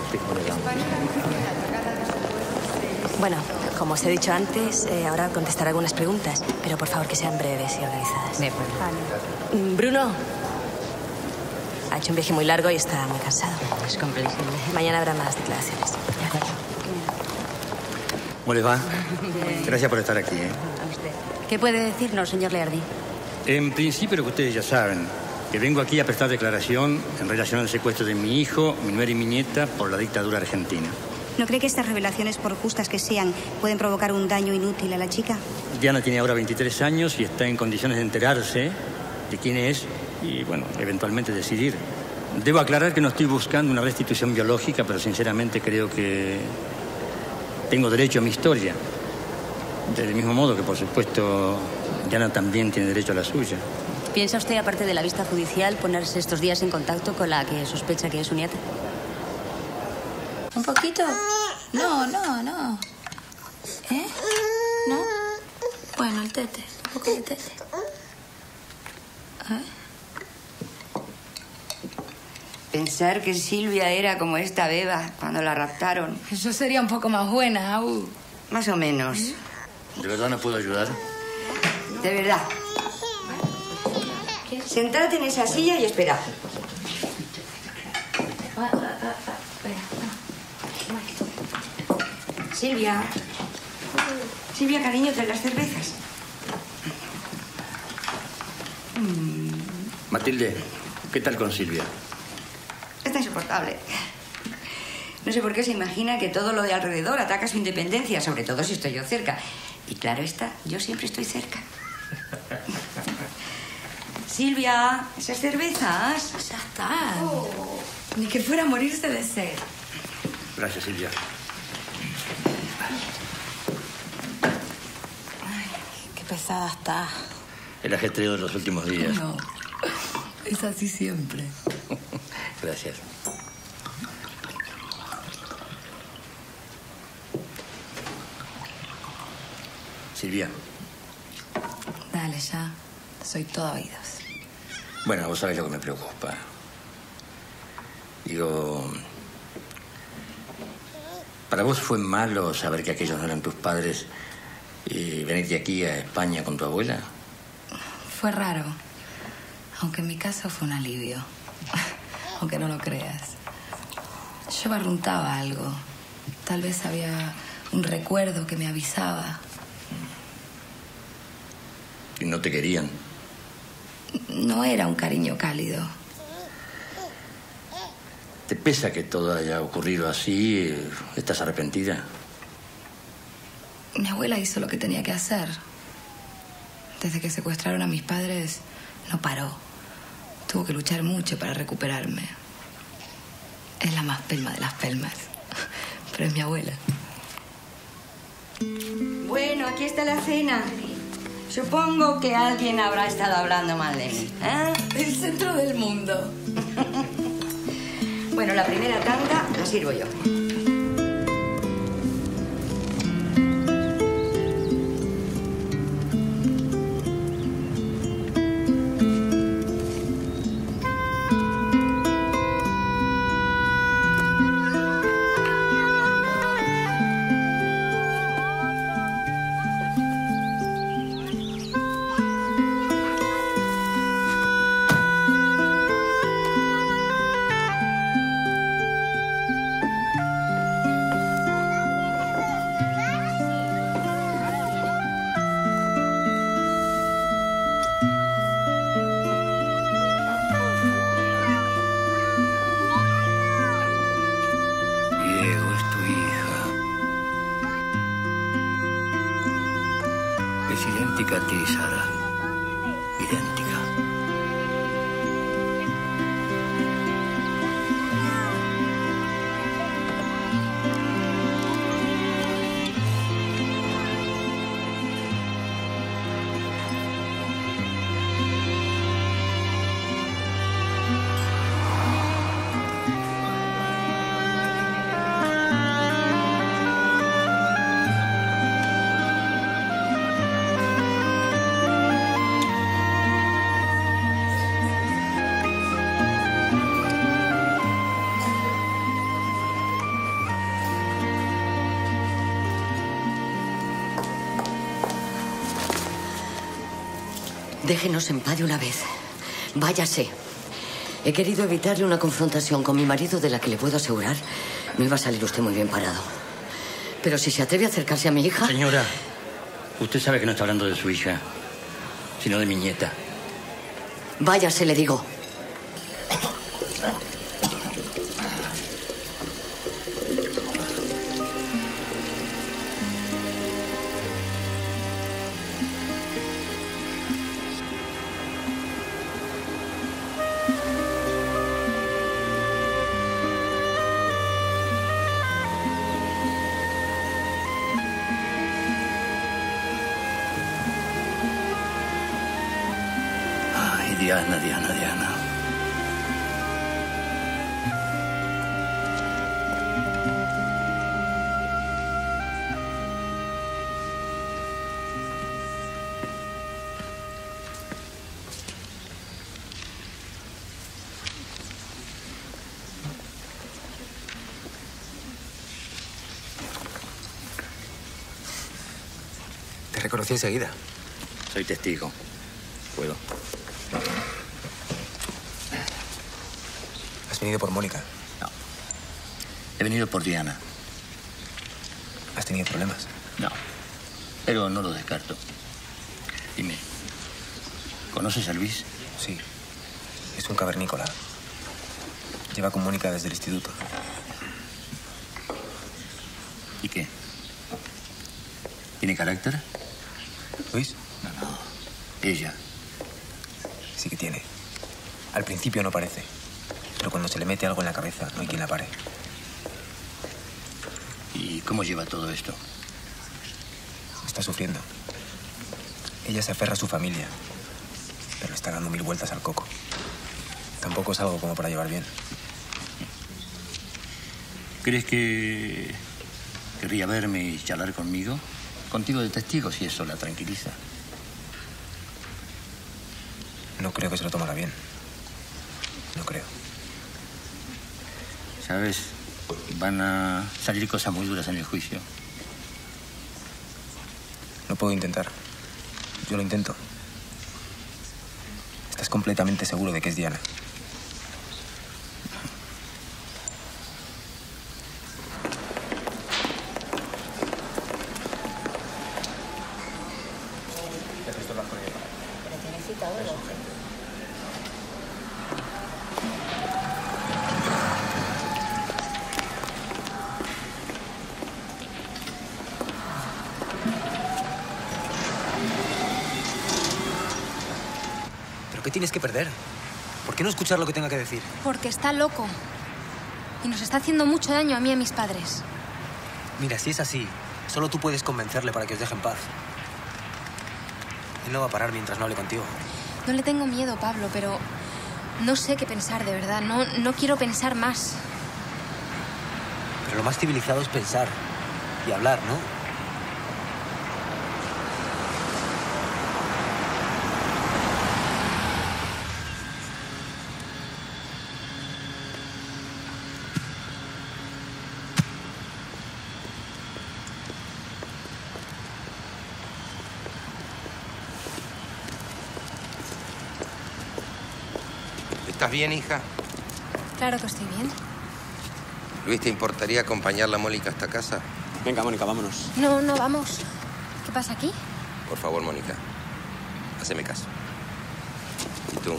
Bueno, como os he dicho antes, eh, ahora contestaré algunas preguntas, pero por favor que sean breves y organizadas. De acuerdo. Mm, Bruno ha hecho un viaje muy largo y está muy cansado. Es comprensible. Mañana habrá más declaraciones. De acuerdo. ¿Cómo les va? Gracias por estar aquí. ¿eh? A usted. ¿Qué puede decirnos, señor Leardi? En principio, lo que ustedes ya saben, que vengo aquí a prestar declaración en relación al secuestro de mi hijo, mi nuera y mi nieta por la dictadura argentina. ¿No cree que estas revelaciones, por justas que sean, pueden provocar un daño inútil a la chica? Diana tiene ahora veintitrés años y está en condiciones de enterarse de quién es y, bueno, eventualmente decidir. Debo aclarar que no estoy buscando una restitución biológica, pero sinceramente creo que tengo derecho a mi historia. Del mismo modo que, por supuesto, Diana también tiene derecho a la suya. ¿Piensa usted, aparte de la vista judicial, ponerse estos días en contacto con la que sospecha que es su nieta? ¿Un poquito? No, no, no. ¿Eh? ¿No? Bueno, el tete. Un poco de tete. ¿Eh? Pensar que Silvia era como esta beba cuando la raptaron. Eso sería un poco más buena, Au. Más o menos. ¿De verdad no puedo ayudar? De verdad. Sentate en esa silla y espera. Silvia. Silvia, cariño, trae las cervezas. Matilde, ¿qué tal con Silvia? Está insoportable. No sé por qué se imagina que todo lo de alrededor ataca su independencia, sobre todo si estoy yo cerca. Y claro está, yo siempre estoy cerca. Silvia, esas cervezas. Ya están. Oh. Ni que fuera a morirse de sed. Gracias, Silvia. Ay, qué pesada está. El ajetreo de los últimos días. No, es así siempre. Gracias. Silvia. Dale, ya. Soy todo oídos. Bueno, vos sabés lo que me preocupa. Digo... ¿Para vos fue malo saber que aquellos no eran tus padres y venirte aquí a España con tu abuela? Fue raro. Aunque en mi caso fue un alivio. Aunque no lo creas. Yo barruntaba algo. Tal vez había un recuerdo que me avisaba. ¿Y no te querían? No era un cariño cálido. ¿Te pesa que todo haya ocurrido así? ¿Estás arrepentida? Mi abuela hizo lo que tenía que hacer. Desde que secuestraron a mis padres, no paró. Tuvo que luchar mucho para recuperarme. Es la más pelma de las pelmas. Pero es mi abuela. Bueno, aquí está la cena. Supongo que alguien habrá estado hablando mal de mí, ¿eh? El centro del mundo. Bueno, la primera tanda la sirvo yo. idéntica a ti, Sara. Idéntica. Déjenos en paz de una vez. Váyase. He querido evitarle una confrontación con mi marido de la que le puedo asegurar no iba a salir usted muy bien parado. Pero si se atreve a acercarse a mi hija... Señora, usted sabe que no está hablando de su hija, sino de mi nieta. Váyase, le digo. Diana, Diana, Diana. Te reconocí enseguida. Soy testigo. Puedo. ¿Has venido por Mónica? No. He venido por Diana. ¿Has tenido problemas? No. Pero no lo descarto. Dime, ¿conoces a Luis? Sí. Es un cavernícola. Lleva con Mónica desde el instituto. ¿Y qué? ¿Tiene carácter? ¿Luis? No, no. Ella. Sí que tiene. Al principio no parece. Pero cuando se le mete algo en la cabeza, no hay quien la pare. ¿Y cómo lleva todo esto? Está sufriendo. Ella se aferra a su familia, pero le está dando mil vueltas al coco. Tampoco es algo como para llevar bien. ¿Crees que querría verme y charlar conmigo? Contigo de testigo, si eso la tranquiliza. No creo que se lo tomara bien. No creo. ¿Sabes? Van a salir cosas muy duras en el juicio. No puedo intentar. Yo lo intento. ¿Estás completamente seguro de que es Diana? Pero tiene cita ahora. ¿Pero qué tienes que perder? ¿Por qué no escuchar lo que tenga que decir? Porque está loco. Y nos está haciendo mucho daño a mí y a mis padres. Mira, si es así, solo tú puedes convencerle para que os deje en paz. Él no va a parar mientras no hable contigo. No le tengo miedo, Pablo, pero no sé qué pensar, de verdad. No, no quiero pensar más. Pero lo más civilizado es pensar y hablar, ¿no? ¿Estás bien, hija? Claro que estoy bien. Luis, ¿te importaría acompañarla a Mónica hasta casa? Venga, Mónica, vámonos. No, no, vamos. ¿Qué pasa aquí? Por favor, Mónica, haceme caso. ¿Y tú?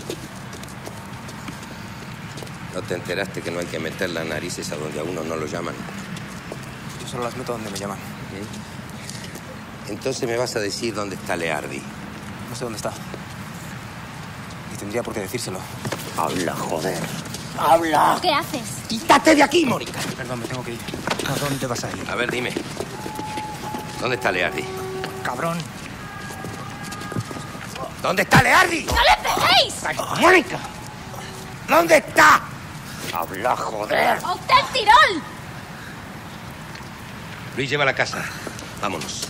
¿No te enteraste que no hay que meter las narices a donde a uno no lo llaman? Yo solo las meto donde me llaman. Entonces me vas a decir dónde está Leardi. No sé dónde está. Y tendría por qué decírselo. Habla, joder. ¡Habla! ¿Qué haces? ¡Quítate de aquí, Mónica! Perdón, me tengo que ir. ¿A dónde vas a ir? A ver, dime. ¿Dónde está Leardi? Cabrón. ¿Dónde está Leardi? ¡No le peguéis! ¡Mónica! ¿Dónde está? ¡Habla, joder! ¡Hotel Tirol! Luis, lleva a la casa. Vámonos.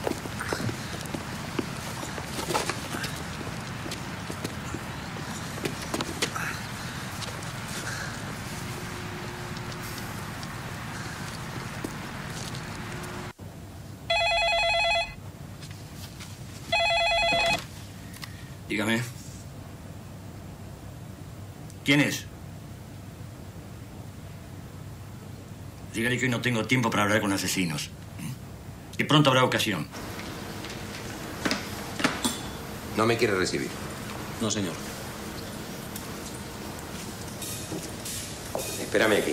Dígame. ¿Quién es? Dígale que hoy no tengo tiempo para hablar con asesinos. Que pronto habrá ocasión. No me quiere recibir. No, señor. Espérame aquí.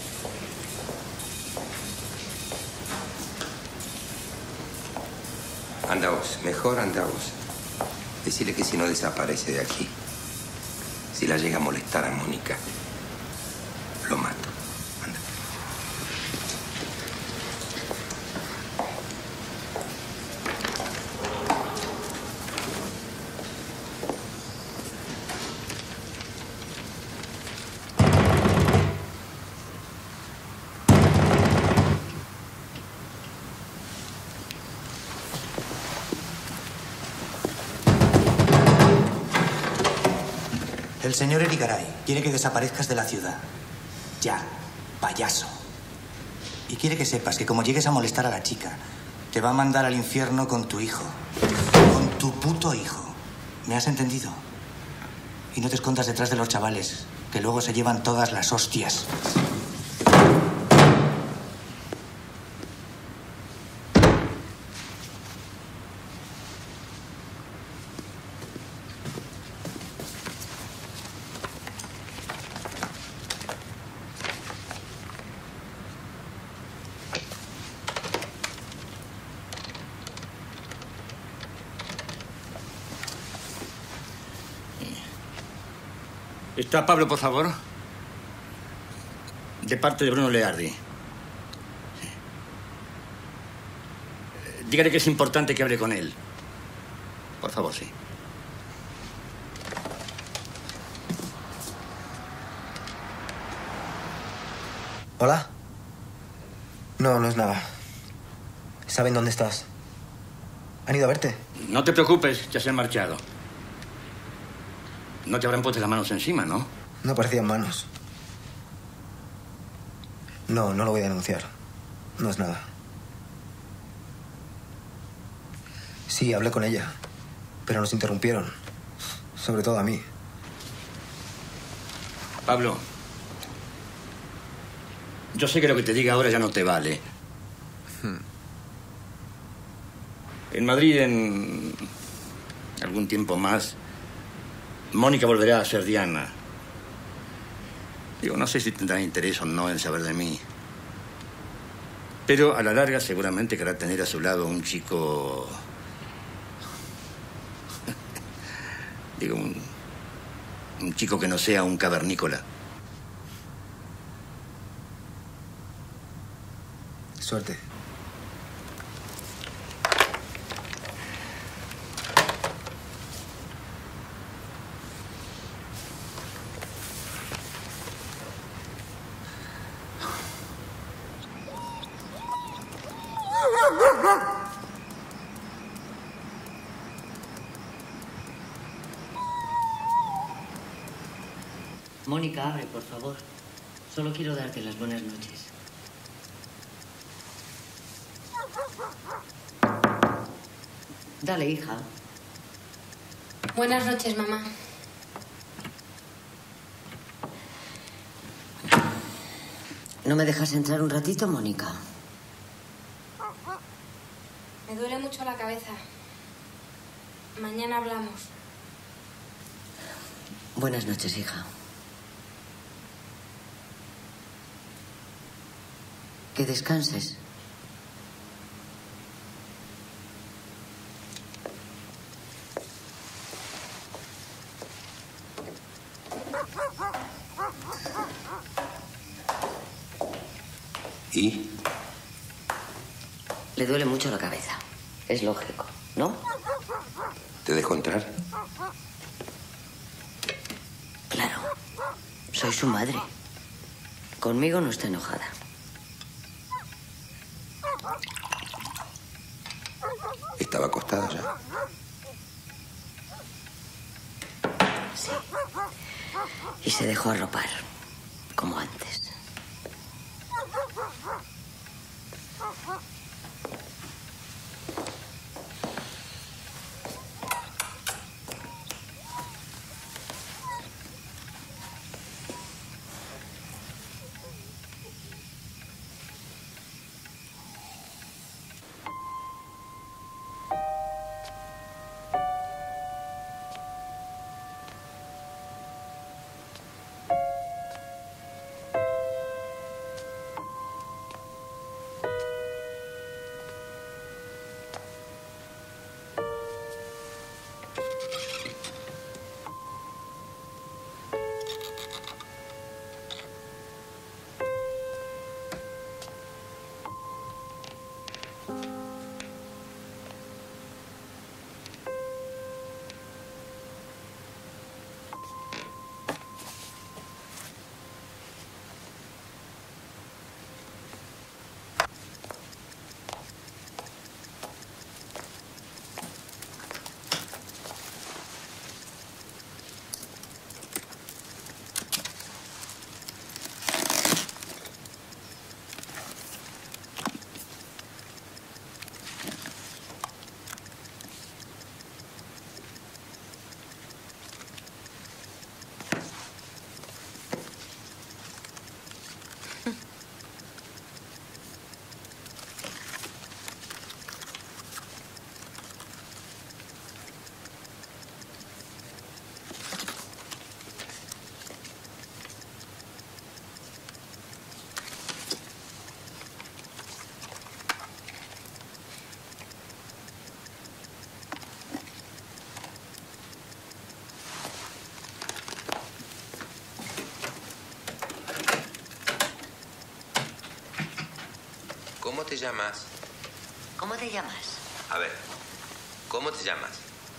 Anda vos, mejor anda vos. Decirle que si no desaparece de aquí, si la llega a molestar a Mónica, lo mato. Anda. El señor Erigaray quiere que desaparezcas de la ciudad. Ya, payaso. Y quiere que sepas que como llegues a molestar a la chica, te va a mandar al infierno con tu hijo. Con tu puto hijo. ¿Me has entendido? Y no te escondas detrás de los chavales, que luego se llevan todas las hostias. ¿Está Pablo, por favor? De parte de Bruno Leardi. Dígale que es importante que hable con él. Por favor, sí. ¿Hola? No, no es nada. ¿Saben dónde estás? ¿Han ido a verte? No te preocupes, ya se han marchado. No te habrán puesto las manos encima, ¿no? No parecían manos. No, no lo voy a denunciar. No es nada. Sí, hablé con ella. Pero nos interrumpieron. Sobre todo a mí. Pablo. Yo sé que lo que te diga ahora ya no te vale. Hmm. En Madrid, en algún tiempo más, Mónica volverá a ser Diana. Digo, no sé si tendrá interés o no en saber de mí. Pero a la larga seguramente querrá tener a su lado un chico... Digo, un, un chico que no sea un cavernícola. Suerte. Mónica, abre, por favor. Solo quiero darte las buenas noches. Dale, hija. Buenas noches, mamá. ¿No me dejas entrar un ratito, Mónica? Me duele mucho la cabeza. Mañana hablamos. Buenas noches, hija. Que descanses. ¿Y? Le duele mucho la cabeza. Es lógico, ¿no? ¿Te dejo entrar? Claro. Soy su madre. Conmigo no está enojada. ¿Estaba acostada ya? Sí. Y se dejó arropar, como antes. ¿Cómo te llamas? ¿Cómo te llamas? A ver, ¿cómo te llamas?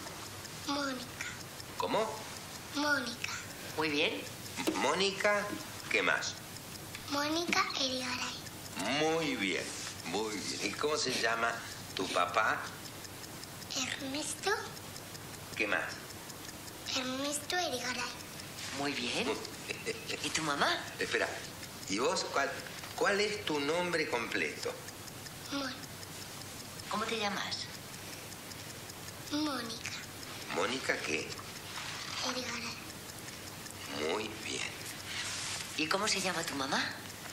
Mónica. ¿Cómo? Mónica. Muy bien. Mónica, ¿qué más? Mónica Erigaray. Muy bien, muy bien. ¿Y cómo se llama tu papá? Ernesto. ¿Qué más? Ernesto Erigaray. Muy bien. ¿Y tu mamá? Espera, ¿y vos cuál, cuál es tu nombre completo? Mónica. ¿Cómo te llamas? Mónica ¿Mónica qué? Erigaray. Muy bien. ¿Y cómo se llama tu mamá?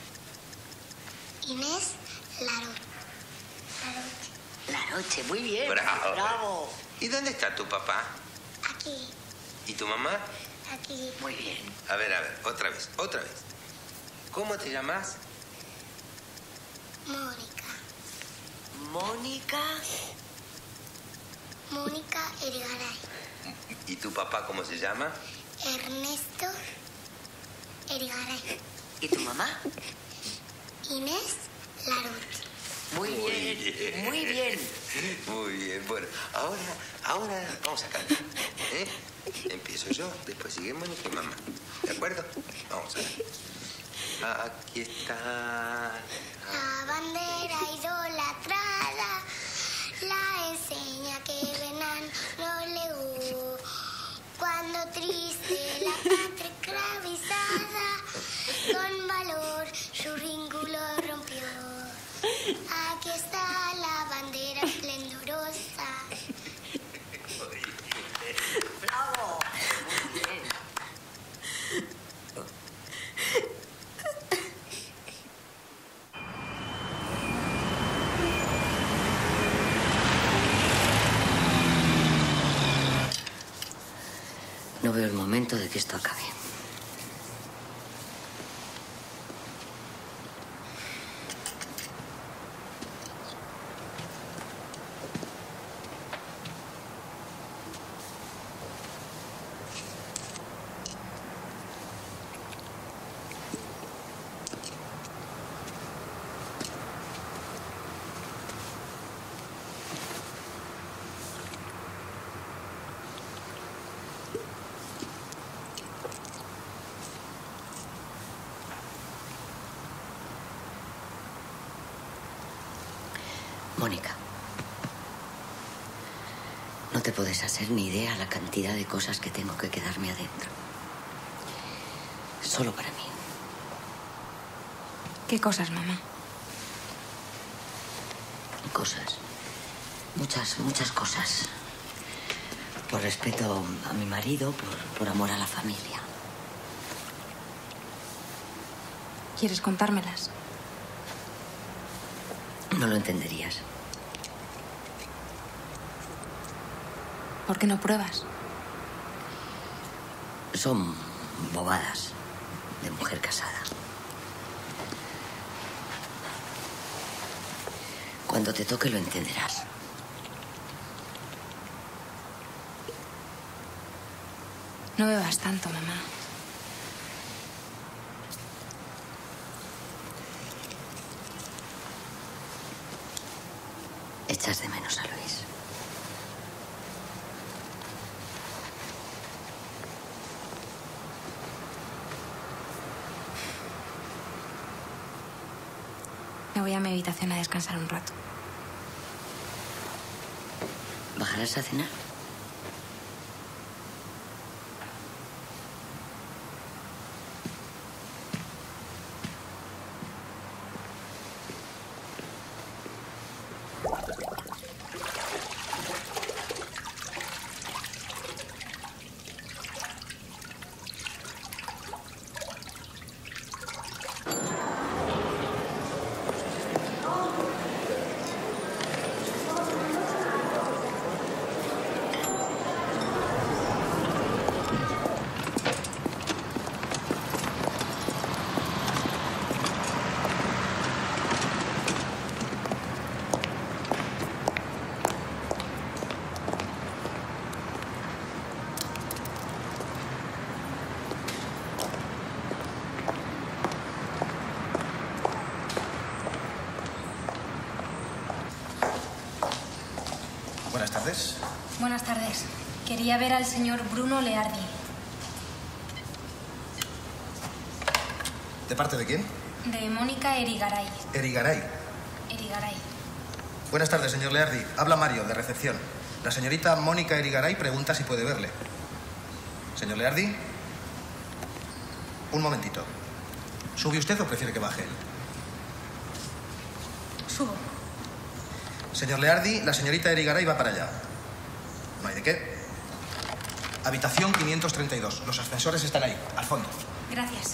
Inés Laroche. Laroche. Laroche, muy bien. Bravo. Bravo. ¿Y dónde está tu papá? Aquí. ¿Y tu mamá? Aquí. Muy bien. A ver, a ver, otra vez, otra vez. ¿Cómo te llamas? Mónica. Mónica. Mónica Erigaray. ¿Y tu papá cómo se llama? Ernesto Erigaray. ¿Y tu mamá? Inés Laroche. Muy bien, muy bien. Muy bien. Bueno, ahora, ahora vamos a cantar. ¿Eh? Empiezo yo, después sigue Mónica y mamá. ¿De acuerdo? Vamos a ver. Aquí está. La bandera idolatrada la enseña que Renan no legó. Cuando triste la patria esclavizada con valor su vínculo rompió. Aquí está la bandera esplendorosa. ¡Bravo! Muy bien. No veo el momento de que esto acabe. Mónica, no te puedes hacer ni idea la cantidad de cosas que tengo que quedarme adentro. Solo para mí. ¿Qué cosas, mamá? Cosas. Muchas, muchas cosas. Por respeto a mi marido, por, por amor a la familia. ¿Quieres contármelas? No lo entenderías. ¿Por qué no pruebas? Son bobadas de mujer casada. Cuando te toque lo entenderás. No bebas tanto, mamá. Echas de menos a Luis. Me voy a mi habitación a descansar un rato. ¿Bajarás a cenar? Buenas tardes. Buenas tardes. Quería ver al señor Bruno Leardi. ¿De parte de quién? De Mónica Erigaray. Erigaray. Erigaray. Buenas tardes, señor Leardi. Habla Mario, de recepción. La señorita Mónica Erigaray pregunta si puede verle. Señor Leardi. Un momentito. ¿Sube usted o prefiere que baje él? Subo. Señor Leardi, la señorita Erigaray va para allá. No hay de qué. Habitación quinientos treinta y dos. Los ascensores están ahí, al fondo. Gracias.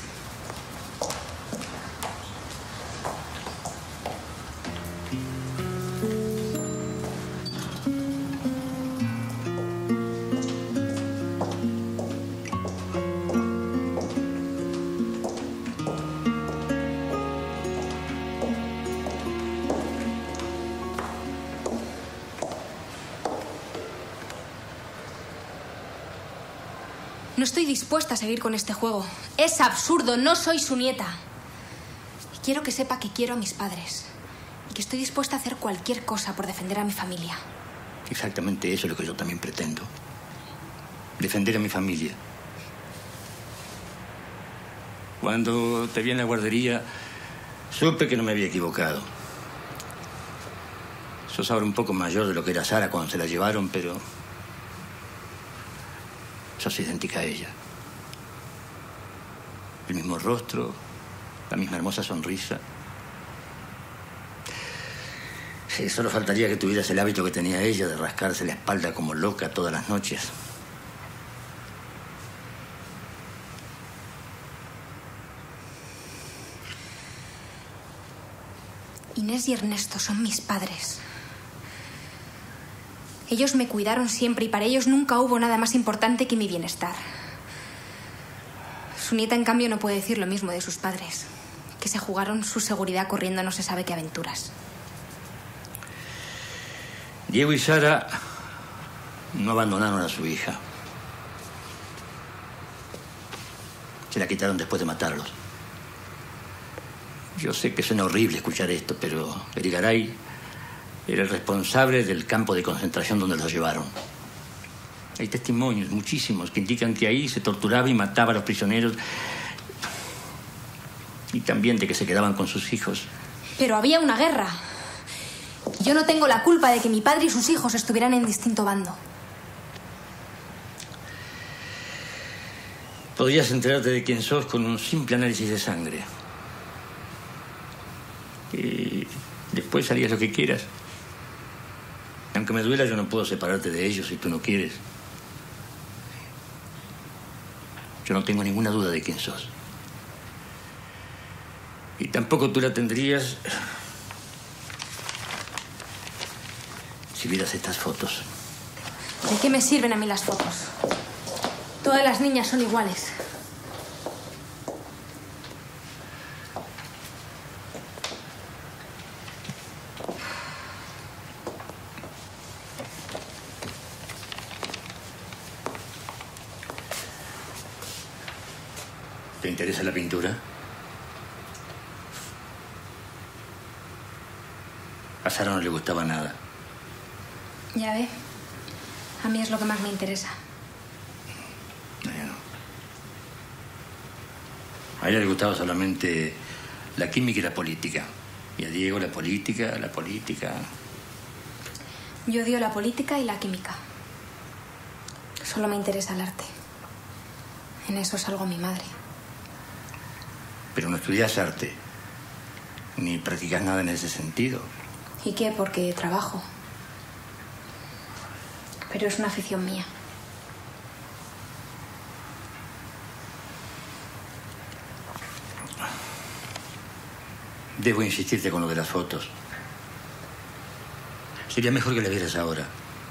No estoy dispuesta a seguir con este juego. Es absurdo, no soy su nieta. Y quiero que sepa que quiero a mis padres. Y que estoy dispuesta a hacer cualquier cosa por defender a mi familia. Exactamente eso es lo que yo también pretendo. Defender a mi familia. Cuando te vi en la guardería, supe que no me había equivocado. Sos ahora un poco mayor de lo que era Sara cuando se la llevaron, pero... sos idéntica a ella. El mismo rostro, la misma hermosa sonrisa. Sí, solo faltaría que tuvieras el hábito que tenía ella de rascarse la espalda como loca todas las noches. Inés y Ernesto son mis padres. Ellos me cuidaron siempre y para ellos nunca hubo nada más importante que mi bienestar. Su nieta, en cambio, no puede decir lo mismo de sus padres, que se jugaron su seguridad corriendo no se sabe qué aventuras. Diego y Sara no abandonaron a su hija. Se la quitaron después de matarlos. Yo sé que suena horrible escuchar esto, pero Erigaray era el responsable del campo de concentración donde los llevaron. Hay testimonios, muchísimos, que indican que ahí se torturaba y mataba a los prisioneros. Y también de que se quedaban con sus hijos. Pero había una guerra. Yo no tengo la culpa de que mi padre y sus hijos estuvieran en distinto bando. Podrías enterarte de quién sos con un simple análisis de sangre. Y después harías lo que quieras. Aunque me duela, yo no puedo separarte de ellos si tú no quieres. Yo no tengo ninguna duda de quién sos. Y tampoco tú la tendrías si vieras estas fotos. ¿De qué me sirven a mí las fotos? Todas las niñas son iguales. ¿Te interesa la pintura? A Sara no le gustaba nada. Ya ve. A mí es lo que más me interesa. A ella le gustaba solamente la química y la política. Y a Diego la política, la política... Yo odio la política y la química. Solo me interesa el arte. En eso salgo mi madre. Pero no estudias arte. Ni practicas nada en ese sentido. ¿Y qué? Porque trabajo. Pero es una afición mía. Debo insistirte con lo de las fotos. Sería mejor que las vieras ahora.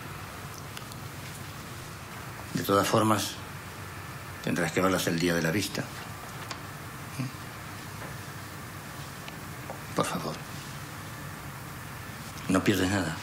De todas formas, tendrás que verlas el día de la vista. Por favor. No pierdes nada.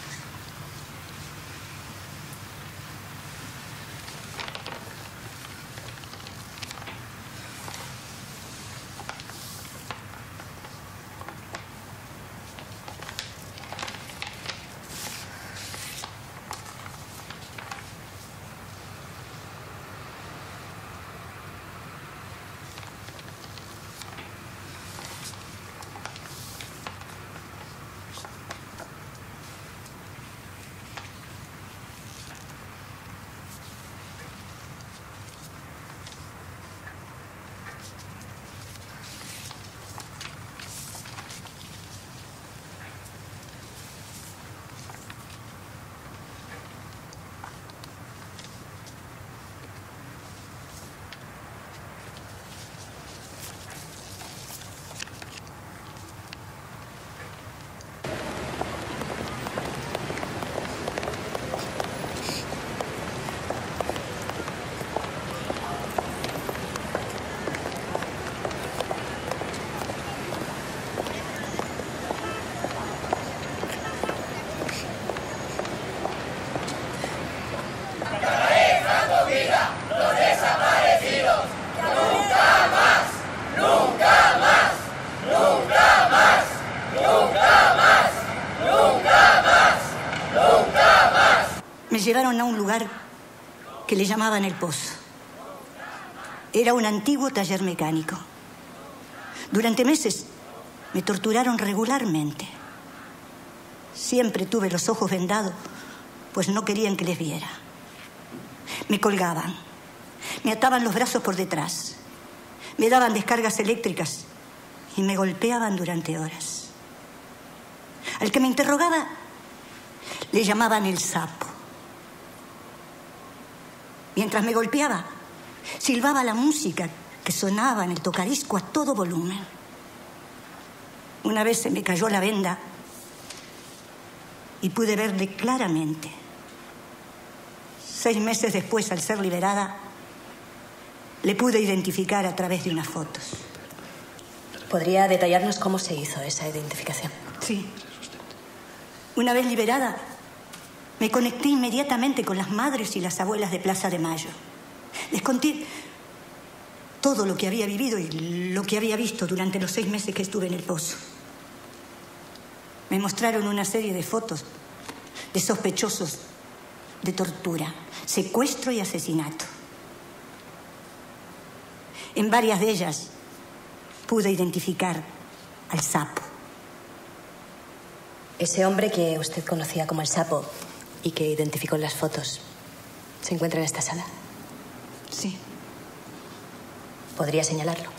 Me llevaron a un lugar que le llamaban El Pozo. Era un antiguo taller mecánico. Durante meses me torturaron regularmente. Siempre tuve los ojos vendados, pues no querían que les viera. Me colgaban, me ataban los brazos por detrás, me daban descargas eléctricas y me golpeaban durante horas. Al que me interrogaba le llamaban el sapo. Mientras me golpeaba, silbaba la música que sonaba en el tocadisco a todo volumen. Una vez se me cayó la venda y pude verle claramente. Seis meses después, al ser liberada, le pude identificar a través de unas fotos. ¿Podría detallarnos cómo se hizo esa identificación? Sí. Una vez liberada, me conecté inmediatamente con las madres y las abuelas de Plaza de Mayo. Les conté todo lo que había vivido y lo que había visto durante los seis meses que estuve en El Pozo. Me mostraron una serie de fotos de sospechosos de tortura, secuestro y asesinato. En varias de ellas pude identificar al sapo. Ese hombre que usted conocía como el Sapo y que identificó en las fotos, ¿se encuentra en esta sala? Sí. ¿Podría señalarlo?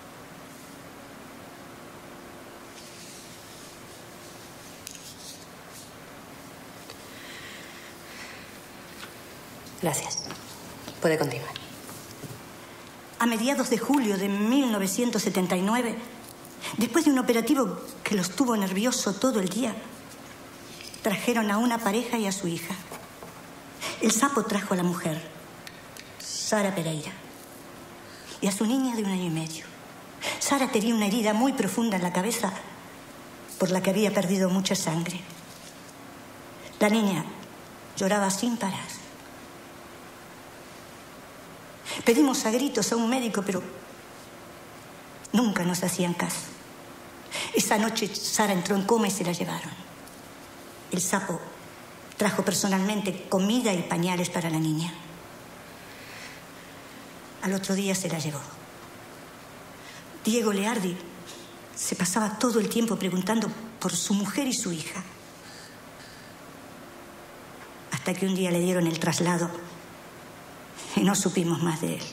Gracias. Puede continuar. A mediados de julio de mil novecientos setenta y nueve, después de un operativo que los tuvo nervioso todo el día, trajeron a una pareja y a su hija. El Sapo trajo a la mujer, Sara Pereira, y a su niña de un año y medio. Sara tenía una herida muy profunda en la cabeza por la que había perdido mucha sangre. La niña lloraba sin parar. Pedimos a gritos a un médico, pero nunca nos hacían caso. Esa noche Sara entró en coma y se la llevaron. El Sapo trajo personalmente comida y pañales para la niña. Al otro día se la llevó. Diego Leardi se pasaba todo el tiempo preguntando por su mujer y su hija. Hasta que un día le dieron el traslado y no supimos más de él.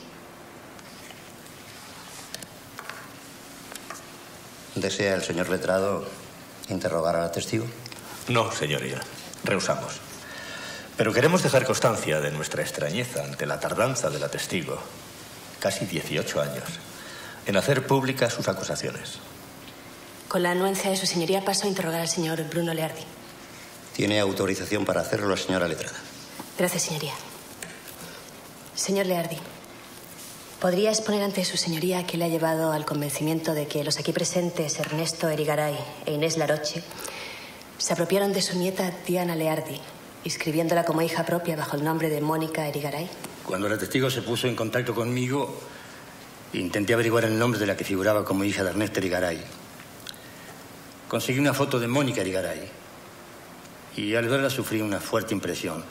¿Desea el señor letrado interrogar a la testigo? No, señoría. Rehusamos. Pero queremos dejar constancia de nuestra extrañeza ante la tardanza de la testigo, casi dieciocho años, en hacer públicas sus acusaciones. Con la anuencia de su señoría paso a interrogar al señor Bruno Leardi. Tiene autorización para hacerlo la señora letrada. Gracias, señoría. Señor Leardi, ¿podría exponer ante su señoría que le ha llevado al convencimiento de que los aquí presentes Ernesto Erigaray e Inés Laroche se apropiaron de su nieta Diana Leardi, inscribiéndola como hija propia bajo el nombre de Mónica Erigaray? Cuando la testigo se puso en contacto conmigo, intenté averiguar el nombre de la que figuraba como hija de Ernesto Erigaray. Conseguí una foto de Mónica Erigaray y al verla sufrí una fuerte impresión.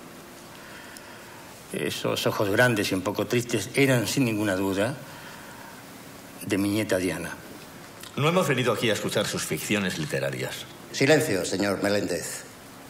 Esos ojos grandes y un poco tristes eran, sin ninguna duda, de mi nieta Diana. No hemos venido aquí a escuchar sus ficciones literarias. Silencio, señor Meléndez.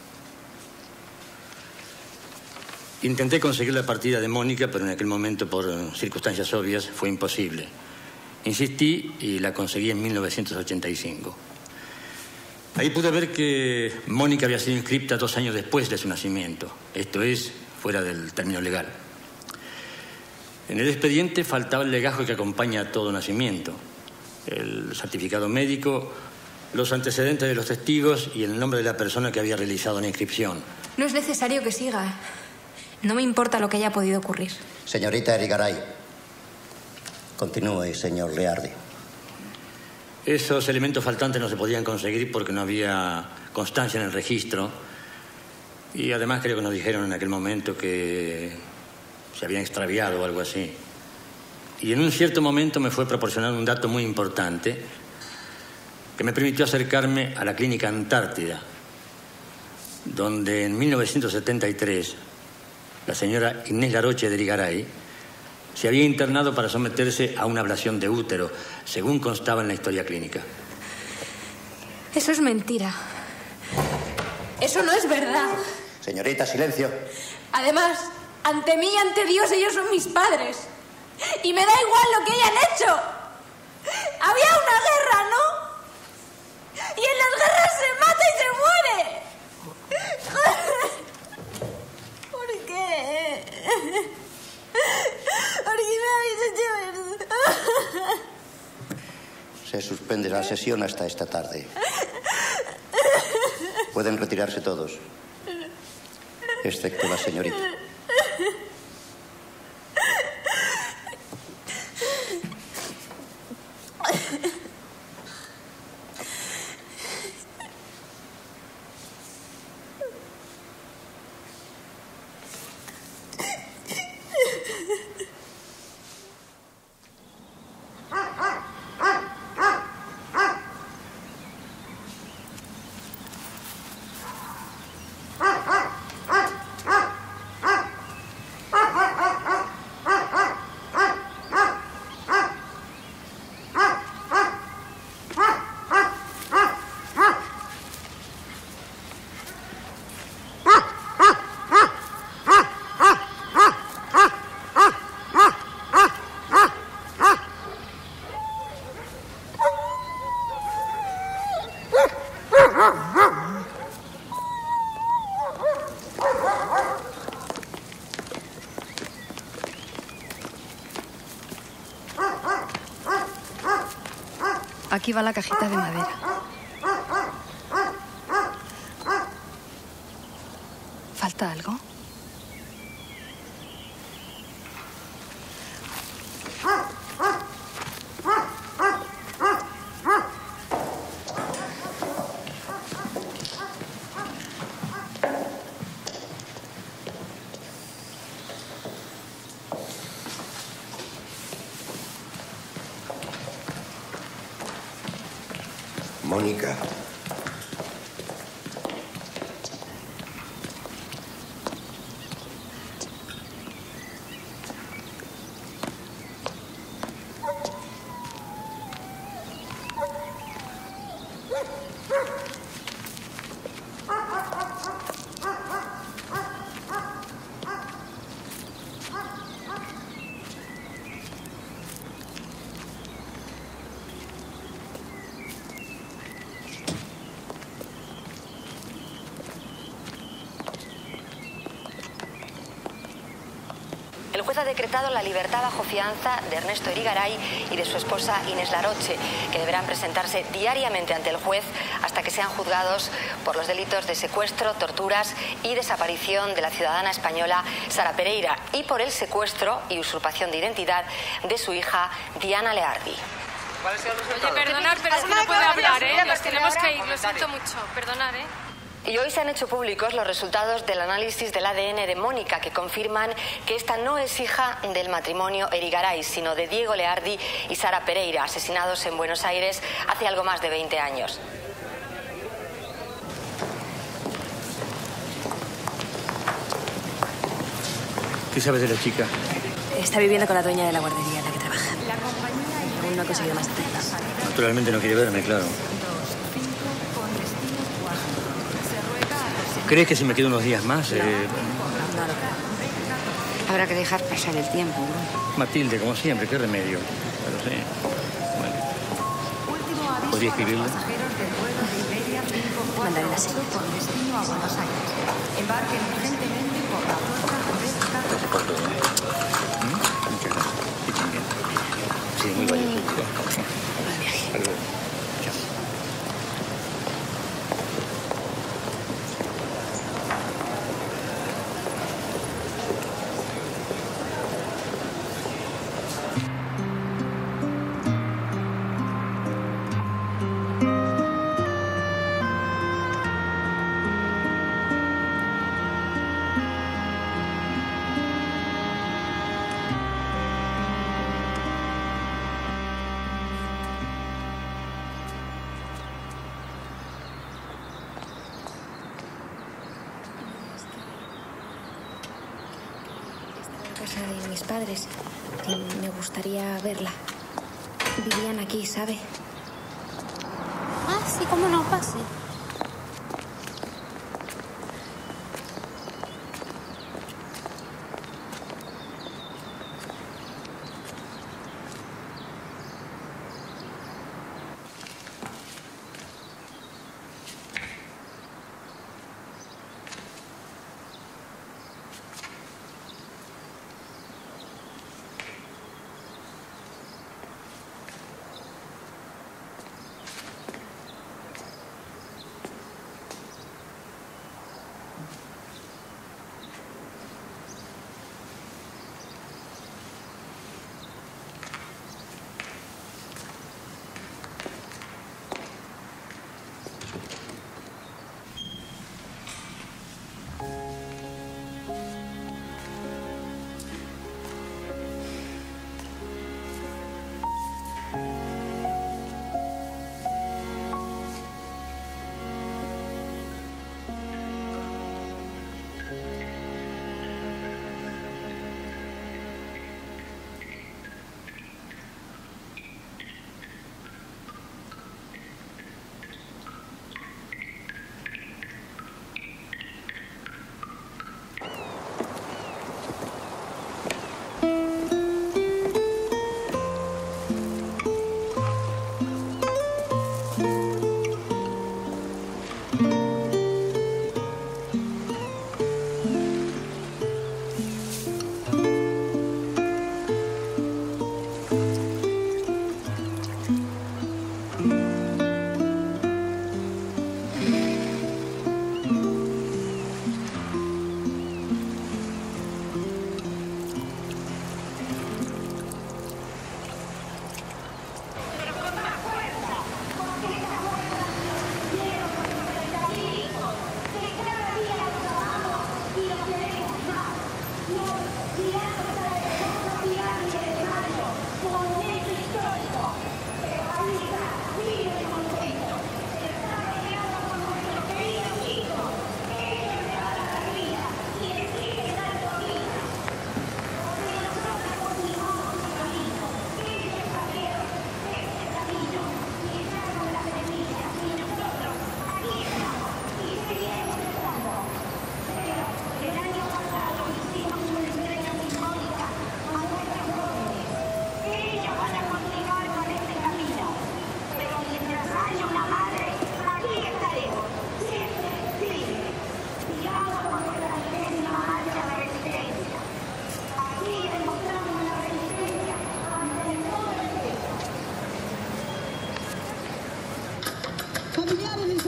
Intenté conseguir la partida de Mónica, pero en aquel momento, por circunstancias obvias, fue imposible. Insistí y la conseguí en mil novecientos ochenta y cinco. Ahí pude ver que Mónica había sido inscripta dos años después de su nacimiento. Esto es, fuera del término legal. En el expediente faltaba el legajo que acompaña a todo nacimiento. El certificado médico, los antecedentes de los testigos y el nombre de la persona que había realizado la inscripción. No es necesario que siga. No me importa lo que haya podido ocurrir. Señorita Erigaray, continúe, señor Leardi. Esos elementos faltantes no se podían conseguir porque no había constancia en el registro. Y además creo que nos dijeron en aquel momento que se habían extraviado o algo así. Y en un cierto momento me fue proporcionado un dato muy importante que me permitió acercarme a la clínica Antártida, donde en mil novecientos setenta y tres la señora Inés Laroche de Erigaray se había internado para someterse a una ablación de útero, según constaba en la historia clínica. Eso es mentira. Eso no es verdad. Señorita, silencio. Además, ante mí y ante Dios, ellos son mis padres. Y me da igual lo que hayan hecho. Había una guerra, ¿no? Y en las guerras se mata y se muere. ¿Por qué? ¿Por qué me habéis hecho eso? Se suspende la sesión hasta esta tarde. Pueden retirarse todos, excepto la señorita. Aquí va la cajita de madera. ¿Falta algo? Mónica. El juez ha decretado la libertad bajo fianza de Ernesto Erigaray y de su esposa Inés Laroche, que deberán presentarse diariamente ante el juez hasta que sean juzgados por los delitos de secuestro, torturas y desaparición de la ciudadana española Sara Pereira y por el secuestro y usurpación de identidad de su hija Diana Leardi. Oye, perdonad, pero es que no puedo hablar, ¿eh? Nos tenemos que ir, lo siento mucho. Perdonad, ¿eh? Y hoy se han hecho públicos los resultados del análisis del A D N de Mónica, que confirman que esta no es hija del matrimonio Erigaray, sino de Diego Leardi y Sara Pereira, asesinados en Buenos Aires hace algo más de veinte años. ¿Qué sabes de la chica? Está viviendo con la dueña de la guardería en la que trabaja. Aún no ha conseguido más detalles. Naturalmente no quiere verme, claro. ¿Crees que si me quedo unos días más? Eh... No lo creo. Habrá que dejar pasar el tiempo, ¿no? Matilde, como siempre, qué remedio. Pero sí. Bueno. ¿Podría escribirle? Mandaré la señal. Con destino a Buenos Aires. Embarquen urgentemente por la puerta Gracias por todo. ¿Mm? Muchas gracias. Sí, también. Sí, muy valioso. Hasta luego. Chao. Casa de mis padres y me gustaría verla. Vivían aquí, ¿sabe? Ah, sí, cómo no, pase.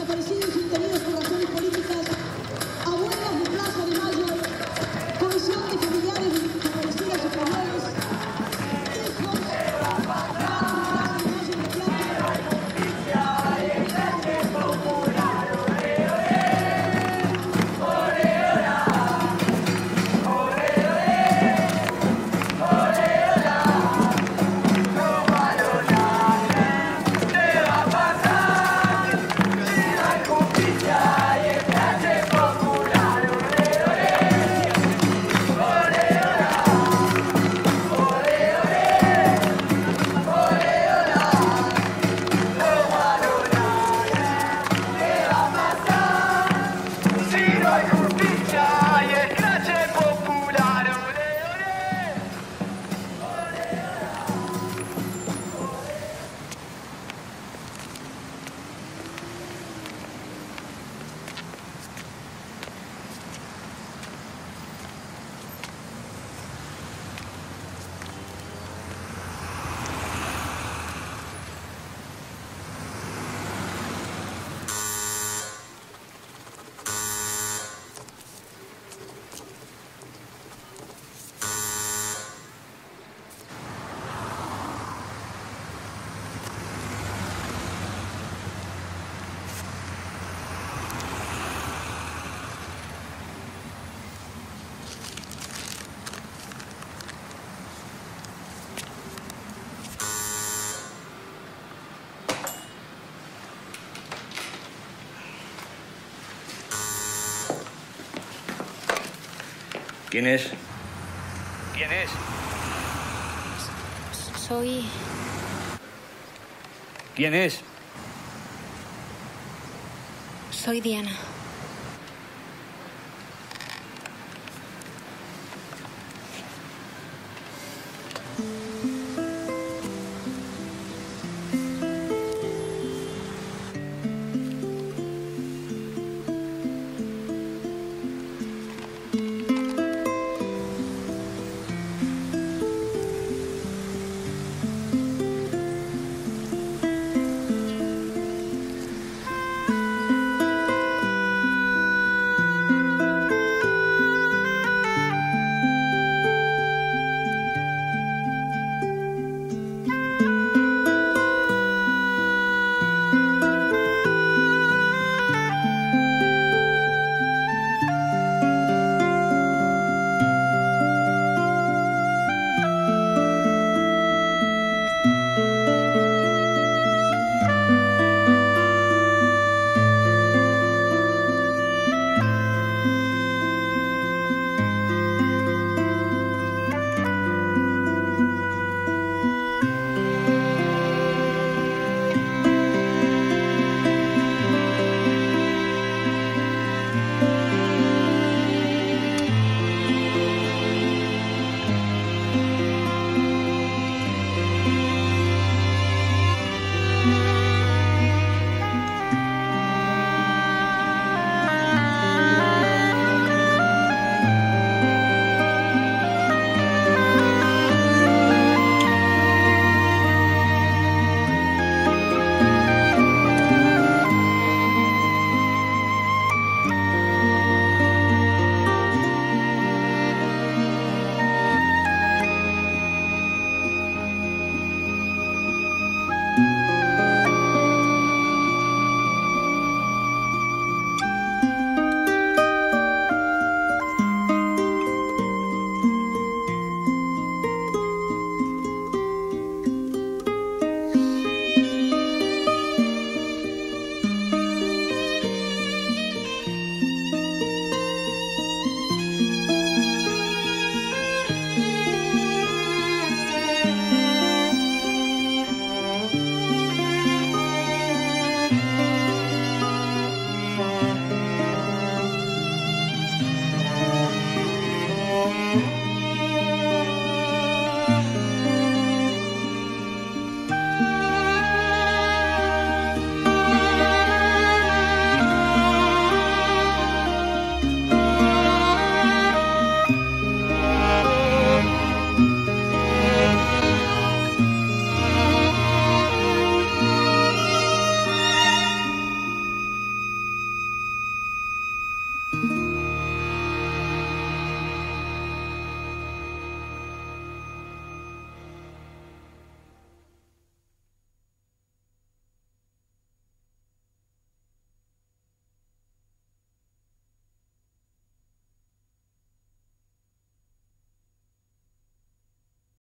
desaparecidos intervenidos por razones políticas, abuelas de Plaza de Mayo, comisión de familiares de desaparecidas españoles, hijos, ¿Quién es? ¿Quién es? Soy... ¿Quién es? Soy Diana.